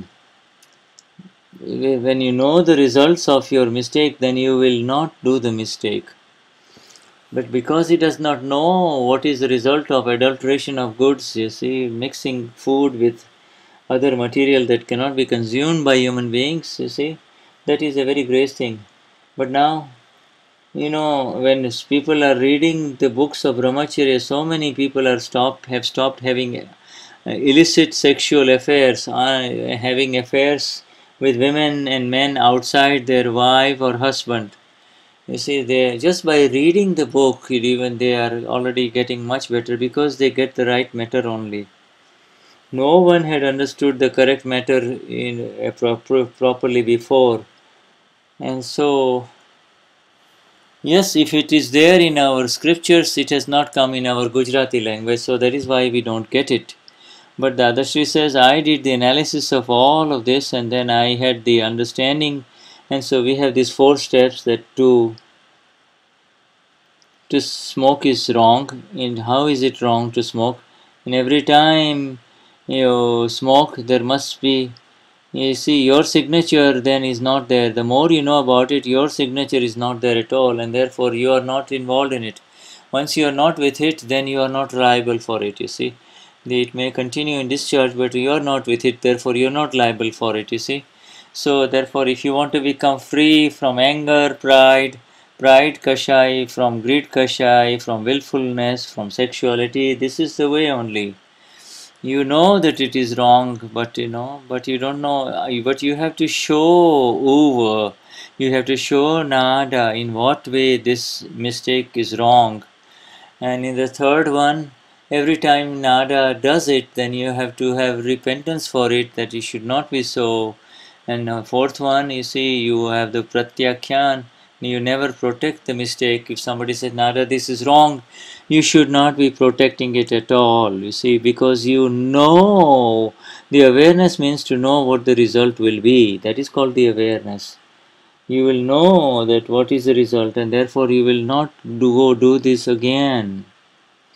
When you know the results of your mistake, then you will not do the mistake. But because he does not know what is the result of adulteration of goods, you see, mixing food with other material that cannot be consumed by human beings, you see, that is a very great thing. But now, when people are reading the books of Brahmacharya, so many people have stopped having illicit sexual affairs, having affairs with women and men outside their wife or husband. You see, they just by reading the book, even they are already getting much better because they get the right matter only. No one had understood the correct matter in properly before, and so yes, if it is there in our scriptures, it has not come in our Gujarati language, so that is why we don't get it. But the Adashri says, I did the analysis of all of this and then I had the understanding. And so we have these 4 steps that to smoke is wrong. And how is it wrong to smoke? And every time you smoke, there must be, you see, your signature then is not there. The more you know about it, your signature is not there at all. And therefore you are not involved in it. Once you are not with it, then you are not liable for it, you see. It may continue in discharge, but you are not with it, therefore you are not liable for it, you see. So therefore if you want to become free from anger, pride kashai, from greed kashai, from willfulness, from sexuality, this is the way only. You know that it is wrong, but you don't know, but you have to show over. You have to show Nada in what way this mistake is wrong. And in the third one, every time Nada does it, then you have to have repentance for it, that it should not be so. And fourth one, you see, you have the Pratyakhyan. You never protect the mistake. If somebody says, Nada, this is wrong, you should not be protecting it at all, you see, because you know. The awareness means to know what the result will be. That is called the awareness. You will know that what is the result, and therefore you will not do this again.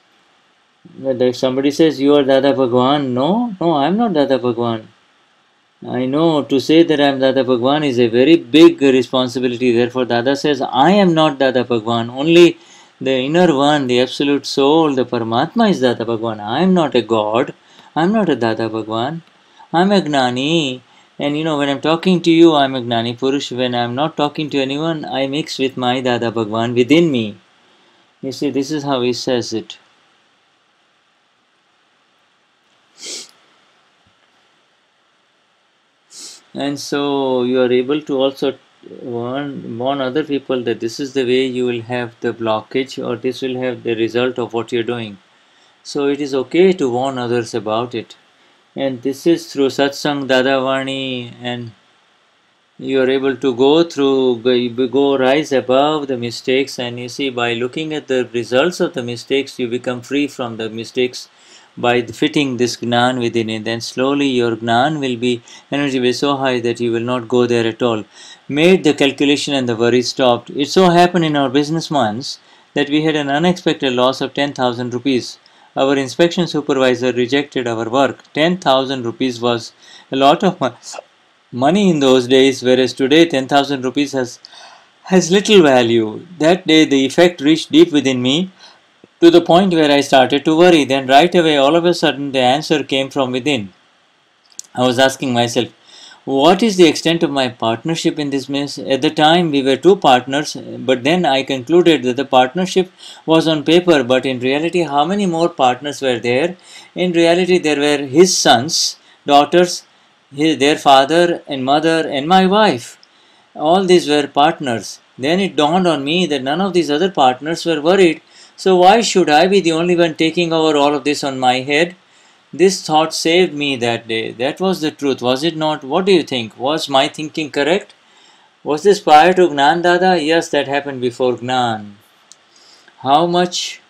If somebody says you are Dada Bhagwan, no, I am not Dada Bhagwan. I know to say that I am Dada Bhagwan is a very big responsibility. Therefore, Dada says, I am not Dada Bhagwan. Only the inner one, the absolute soul, the Paramatma is Dada Bhagwan. I am not a god. I am not a Dada Bhagwan. I am a Gnani. And when I'm talking to you, I am a Gnani Purush. When I'm not talking to anyone, I mix with my Dada Bhagwan within me. You see, this is how he says it. And so you are able to also warn other people that this is the way you will have the blockage, or this will have the result of what you're doing. So it is okay to warn others about it. And this is through Satsang Dadavani, and you are able to go rise above the mistakes. And you see, by looking at the results of the mistakes, you become free from the mistakes by fitting this Gnan within it. Then slowly your Gnan will be, energy will be so high that you will not go there at all. Made the calculation and the worry stopped. It so happened in our business once that we had an unexpected loss of 10,000 rupees. Our inspection supervisor rejected our work. 10,000 rupees was a lot of money in those days, whereas today 10,000 rupees has little value. That day the effect reached deep within me to the point where I started to worry. Then right away, all of a sudden, the answer came from within. I was asking myself, what is the extent of my partnership in this mess? At the time, we were two partners, but then I concluded that the partnership was on paper, but in reality, how many more partners were there? In reality, there were his sons, daughters, their father and mother, and my wife. All these were partners. Then it dawned on me that none of these other partners were worried. So why should I be the only one taking over all of this on my head? This thought saved me that day. That was the truth, was it not? What do you think? Was my thinking correct? Was this prior to Gnan Dada? Yes, that happened before Gnan. How much?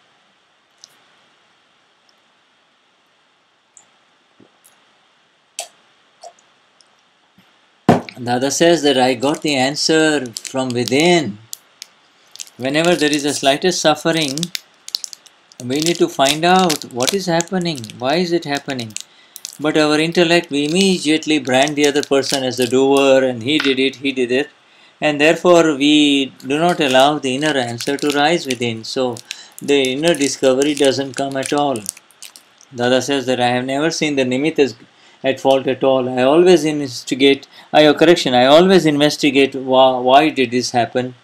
Dada says that I got the answer from within. Whenever there is the slightest suffering, we need to find out what is happening, why is it happening. But our intellect, we immediately brand the other person as the doer, and he did it, and therefore we do not allow the inner answer to rise within. So the inner discovery doesn't come at all. Dada says that I have never seen the Nimit as at fault at all. I always investigate, I always investigate why did this happen.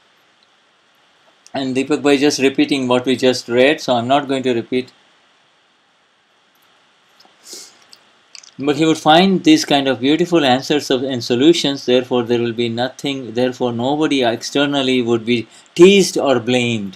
And Deepak Bhai just repeating what we just read, so I'm not going to repeat. But he would find these kind of beautiful answers and solutions, therefore there will be nothing, therefore nobody externally would be teased or blamed.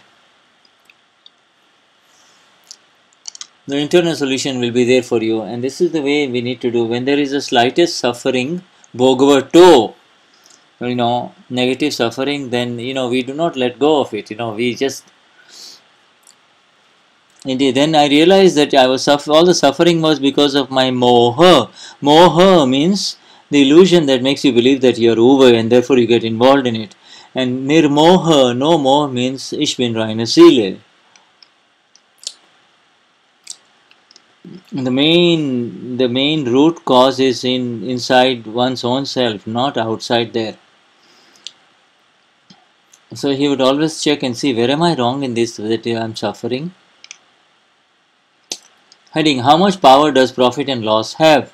The internal solution will be there for you, and this is the way we need to do. When there is the slightest suffering, bhogavato, negative suffering, then we do not let go of it. We just indeed. Then I realized that all the suffering was because of my moha. Moha means the illusion that makes you believe that you are over, and therefore you get involved in it. And nirmoha, no more, means ich bin reine Seele. The main root cause is inside one's own self, not outside there. So he would always check and see, where am I wrong in this that I am suffering? Heading, how much power does profit and loss have?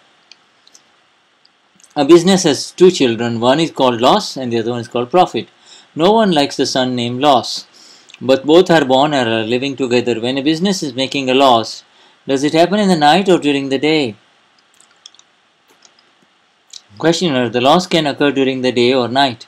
A business has two children, one is called loss and the other one is called profit. No one likes the son named loss, but both are born and are living together. When a business is making a loss, does it happen in the night or during the day? Questioner, the loss can occur during the day or night.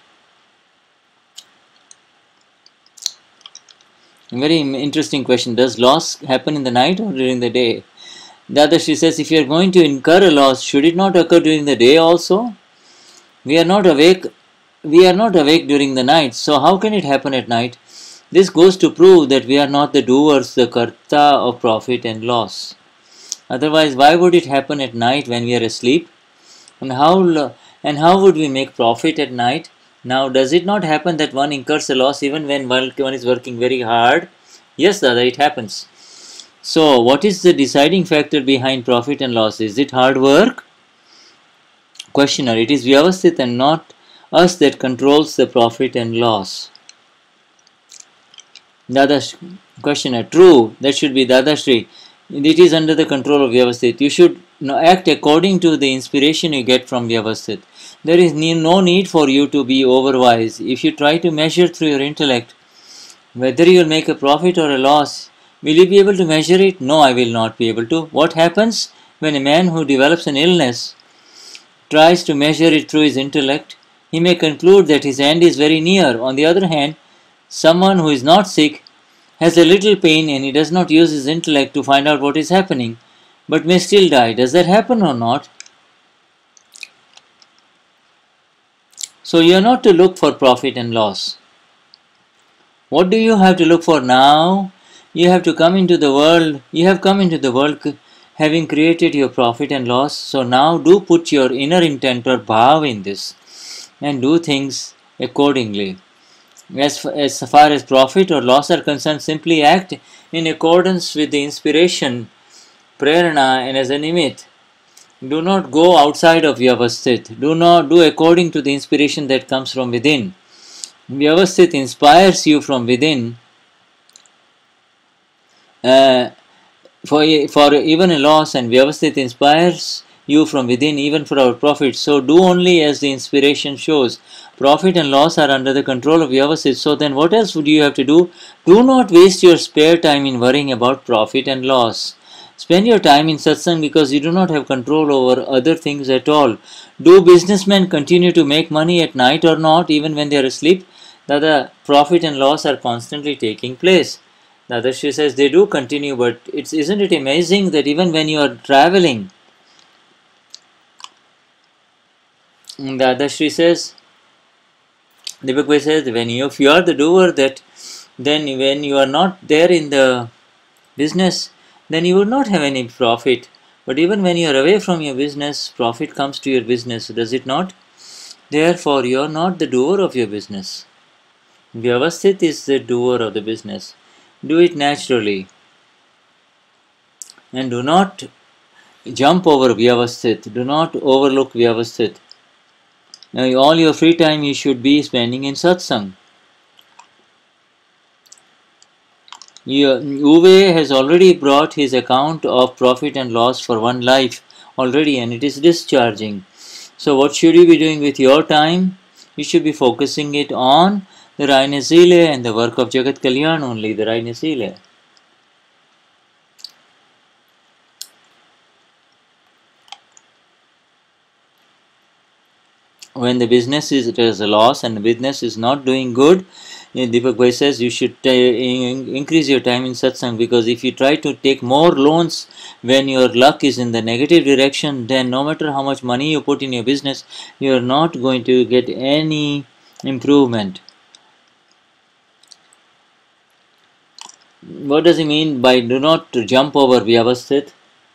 A very interesting question. Does loss happen in the night or during the day? Dadashi says, if you are going to incur a loss, should it not occur during the day also? We are not awake during the night, so how can it happen at night? This goes to prove that we are not the doers, the karta of profit and loss. Otherwise, why would it happen at night when we are asleep? And how would we make profit at night? Now, does it not happen that one incurs a loss even when one is working very hard? Yes, Dada, it happens. So, what is the deciding factor behind profit and loss? Is it hard work? Questioner, it is Vyavasthit and not us that controls the profit and loss. Dadash, questioner, true, that should be Dadashri. It is under the control of Vyavasthit. You should act according to the inspiration you get from Vyavasthit. There is no need for you to be overwise. If you try to measure through your intellect whether you will make a profit or a loss, will you be able to measure it? No, I will not be able to. What happens when a man who develops an illness tries to measure it through his intellect? He may conclude that his end is very near. On the other hand, someone who is not sick has a little pain and he does not use his intellect to find out what is happening, but may still die. Does that happen or not? So you are not to look for profit and loss. What do you have to look for now? You have to come into the world. You have come into the world having created your profit and loss. So now do put your inner intent or bhav in this and do things accordingly. As far as profit or loss are concerned, simply act in accordance with the inspiration, prerana, and as a nimit. Do not go outside of Vyavasthit. Do not do according to the inspiration that comes from within. Vyavasthit inspires you from within. For even a loss, and Vyavasthit inspires you from within even for our profit. So do only as the inspiration shows. Profit and loss are under the control of Vyavasthit. So then what else would you have to do? Do not waste your spare time in worrying about profit and loss. Spend your time in satsang because you do not have control over other things at all. Do businessmen continue to make money at night or not, even when they are asleep? That the profit and loss are constantly taking place. Dadashri says they do continue, but isn't it amazing that even when you are traveling, Dadashri says, Deepak Bhai says, if you are the doer, that then when you are not there in the business, then you would not have any profit. But even when you are away from your business, profit comes to your business, does it not? Therefore, you are not the doer of your business. Vyavasthit is the doer of the business. Do it naturally. And do not jump over Vyavasthit. Do not overlook Vyavasthit. Now, all your free time you should be spending in satsang. Uwe has already brought his account of profit and loss for one life already, and it is discharging. So what should you be doing with your time? You should be focusing it on the Rainasile and the work of Jagat Kalyan only, the Rainasile. When the business is a loss and the business is not doing good, Deepak Bhai says you should increase your time in satsang, because if you try to take more loans when your luck is in the negative direction, then no matter how much money you put in your business, you are not going to get any improvement. What does he mean by do not jump over Vyavasthit?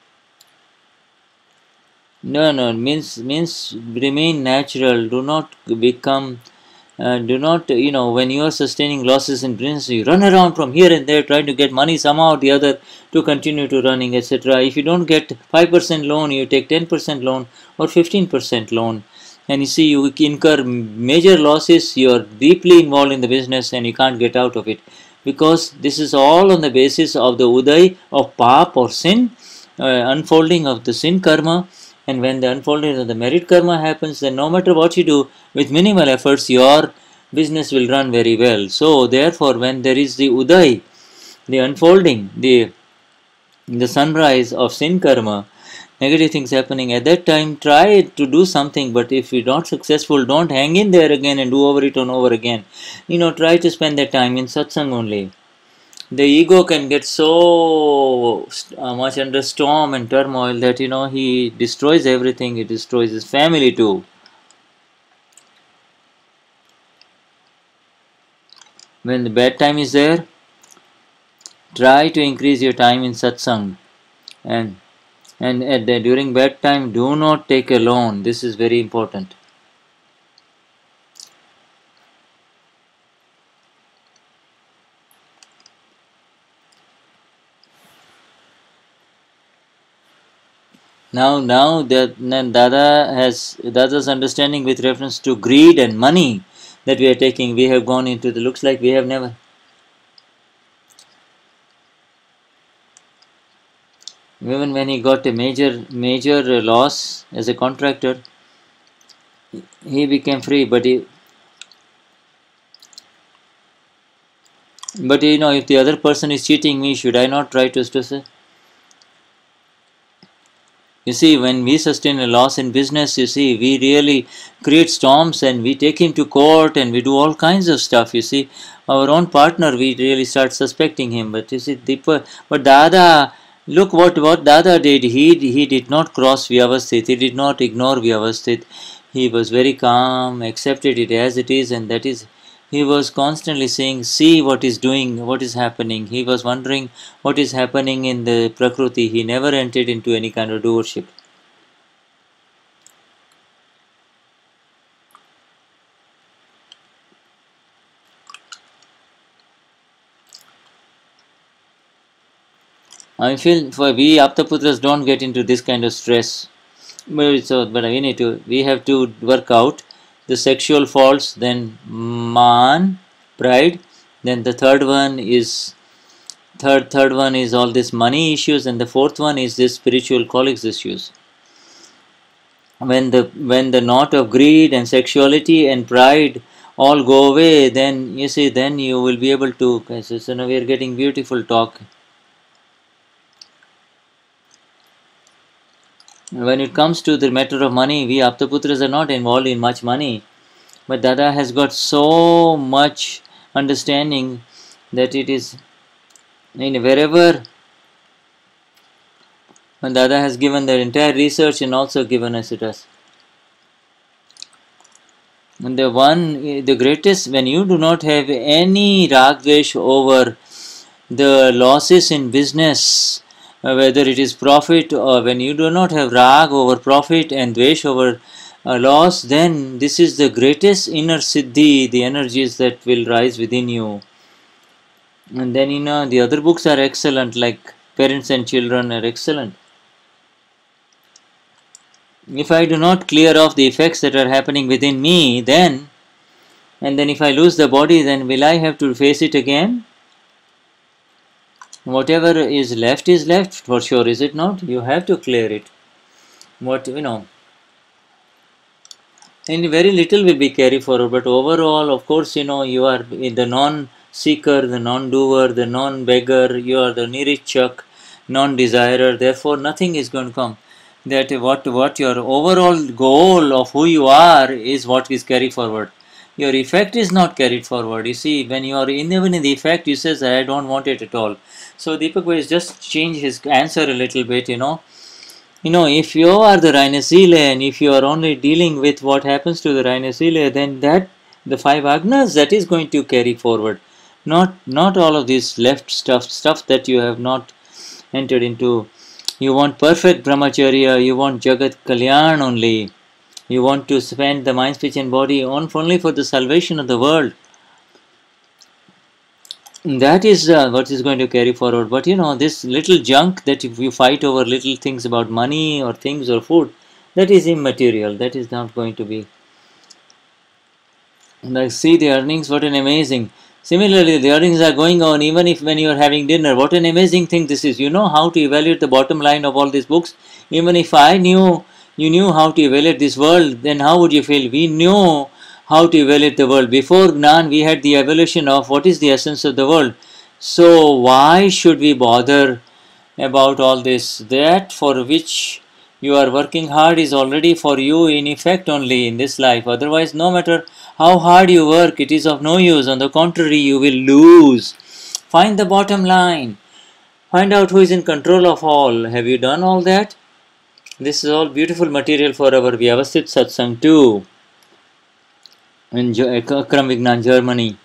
No, means remain natural. Do not become. Do not, when you are sustaining losses in business, you run around from here and there trying to get money somehow or the other to continue to running, etc. If you don't get 5% loan, you take 10% loan or 15% loan, and you see you incur major losses. You are deeply involved in the business and you can't get out of it, because this is all on the basis of the uday of pap or sin, unfolding of the sin karma. And when the unfolding of the merit karma happens, then no matter what you do, with minimal efforts, your business will run very well. So, therefore, when there is the uday, the unfolding, the sunrise of sin karma, negative things happening, at that time, try to do something. But if you're not successful, don't hang in there again and do over it and over again. Try to spend that time in satsang only. The ego can get so much under storm and turmoil that he destroys everything. He destroys his family too. When the bad time is there, try to increase your time in satsang, and during bad time, do not take a loan. This is very important. Now that Dada's understanding with reference to greed and money that we are taking, we have gone into the, looks like we have never. Even when he got a major loss as a contractor, he became free. But if the other person is cheating me, should I not try to say? You see, when we sustain a loss in business, you see, we really create storms and we take him to court and we do all kinds of stuff. You see, our own partner, we really start suspecting him. But you see, but Dada, look what Dada did. He did not cross Vyavasthit. He did not ignore Vyavasthit. He was very calm, accepted it as it is, and that is. He was constantly saying, see what is doing, what is happening. He was wondering what is happening in the Prakriti. He never entered into any kind of doership. I feel for we Aptaputras don't get into this kind of stress. But we have to work out the sexual faults, then man, pride, then the third one is all this money issues, and the fourth one is this spiritual colleagues issues. When the knot of greed and sexuality and pride all go away, then you see, then you will be able to. So now we are getting beautiful talk. When it comes to the matter of money, we Aptaputras are not involved in much money. But Dada has got so much understanding that it is wherever. And Dada has given their entire research and also given us it as. And the greatest, when you do not have any ragdvesh over the losses in business, whether it is profit or when you do not have rag over profit and dvesh over loss, then this is the greatest inner siddhi, the energies that will rise within you. And then the other books are excellent, like Parents and Children are excellent. If I do not clear off the effects that are happening within me, then if I lose the body, then will I have to face it again? Whatever is left for sure, is it not? You have to clear it. And very little will be carried forward, but overall, of course, you are the non-seeker, the non-doer, the non-beggar, you are the nirichak, non-desirer, therefore nothing is going to come. That what your overall goal of who you are is what is carried forward. Your effect is not carried forward. You see, when you are even in the effect, you says, I don't want it at all. So Deepak Bhai just change his answer a little bit, if you are the Rhinasila and if you are only dealing with what happens to the Rhinasila, then the 5 agnas, that is going to carry forward. Not all of this left stuff that you have not entered into. You want perfect brahmacharya, you want Jagat Kalyan only. You want to spend the mind, speech and body only for the salvation of the world. That is what is going to carry forward. But this little junk that if you fight over little things about money or things or food, that is immaterial. That is not going to be. And I see the earnings, what an amazing. Similarly, the earnings are going on even if when you are having dinner. What an amazing thing this is. You know how to evaluate the bottom line of all these books. Even if you knew how to evaluate this world, then how would you feel? We knew how to evaluate the world. Before Gnan, we had the evaluation of what is the essence of the world. So why should we bother about all this? That for which you are working hard is already for you in effect only in this life. Otherwise, no matter how hard you work, it is of no use. On the contrary, you will lose. Find the bottom line. Find out who is in control of all. Have you done all that? This is all beautiful material for our Vyavasthit Satsang too. In Akram Vignan, Germany.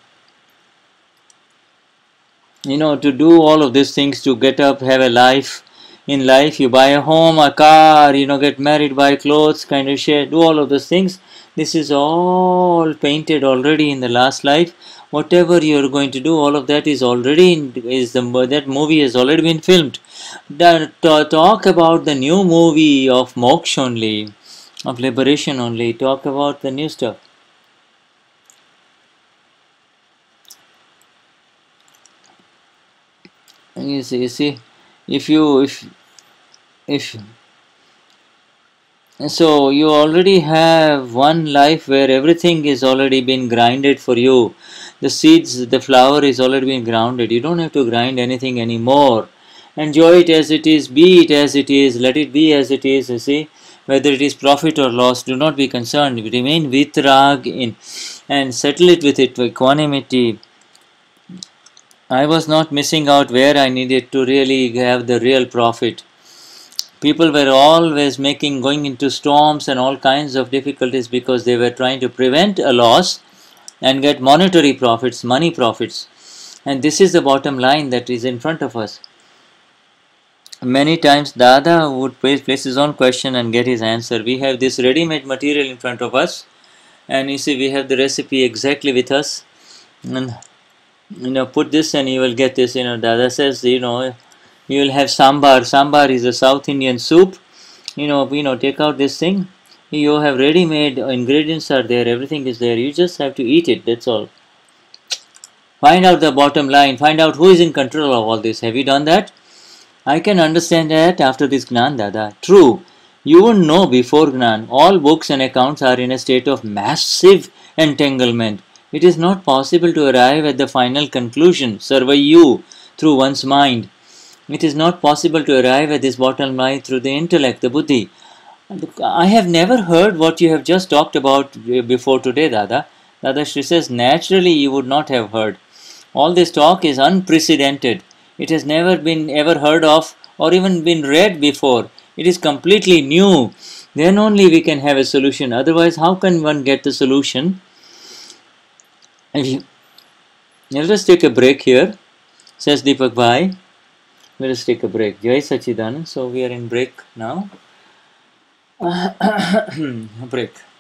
To do all of these things, to get up, have a life. In life, you buy a home, a car, get married, buy clothes, kind of shit, do all of those things. This is all painted already in the last life. Whatever you are going to do, all of that is already that movie has already been filmed. Talk about the new movie of moksha only, of liberation only. Talk about the new stuff. You see, if so you already have one life where everything is already been grinded for you. The seeds, the flour is already been grounded. You don't have to grind anything anymore. Enjoy it as it is, be it as it is, let it be as it is, you see. Whether it is profit or loss, do not be concerned. Remain vitrag in and settle it with equanimity. I was not missing out where I needed to really have the real profit. People were always going into storms and all kinds of difficulties because they were trying to prevent a loss and get monetary profits, money profits. And this is the bottom line that is in front of us. Many times Dada would place his own question and get his answer. We have this ready-made material in front of us, and you see we have the recipe exactly with us. And put this and you will get this. Dada says, you will have sambar. Sambar is a South Indian soup. Take out this thing. You have ready-made ingredients are there. Everything is there. You just have to eat it. That's all. Find out the bottom line. Find out who is in control of all this. Have you done that? I can understand that after this Gnan, Dada. True. You wouldn't know before Gnan. All books and accounts are in a state of massive entanglement. It is not possible to arrive at the final conclusion, survive through one's mind. It is not possible to arrive at this bottom line through the intellect, the buddhi. I have never heard what you have just talked about before today, Dada. Dada Shri says, naturally you would not have heard. All this talk is unprecedented. It has never been ever heard of or even been read before. It is completely new. Then only we can have a solution. Otherwise, how can one get the solution? Let us take a break here, says Deepak Bhai. Let us take a break. Jai Sachidanand. So we are in break now. Break.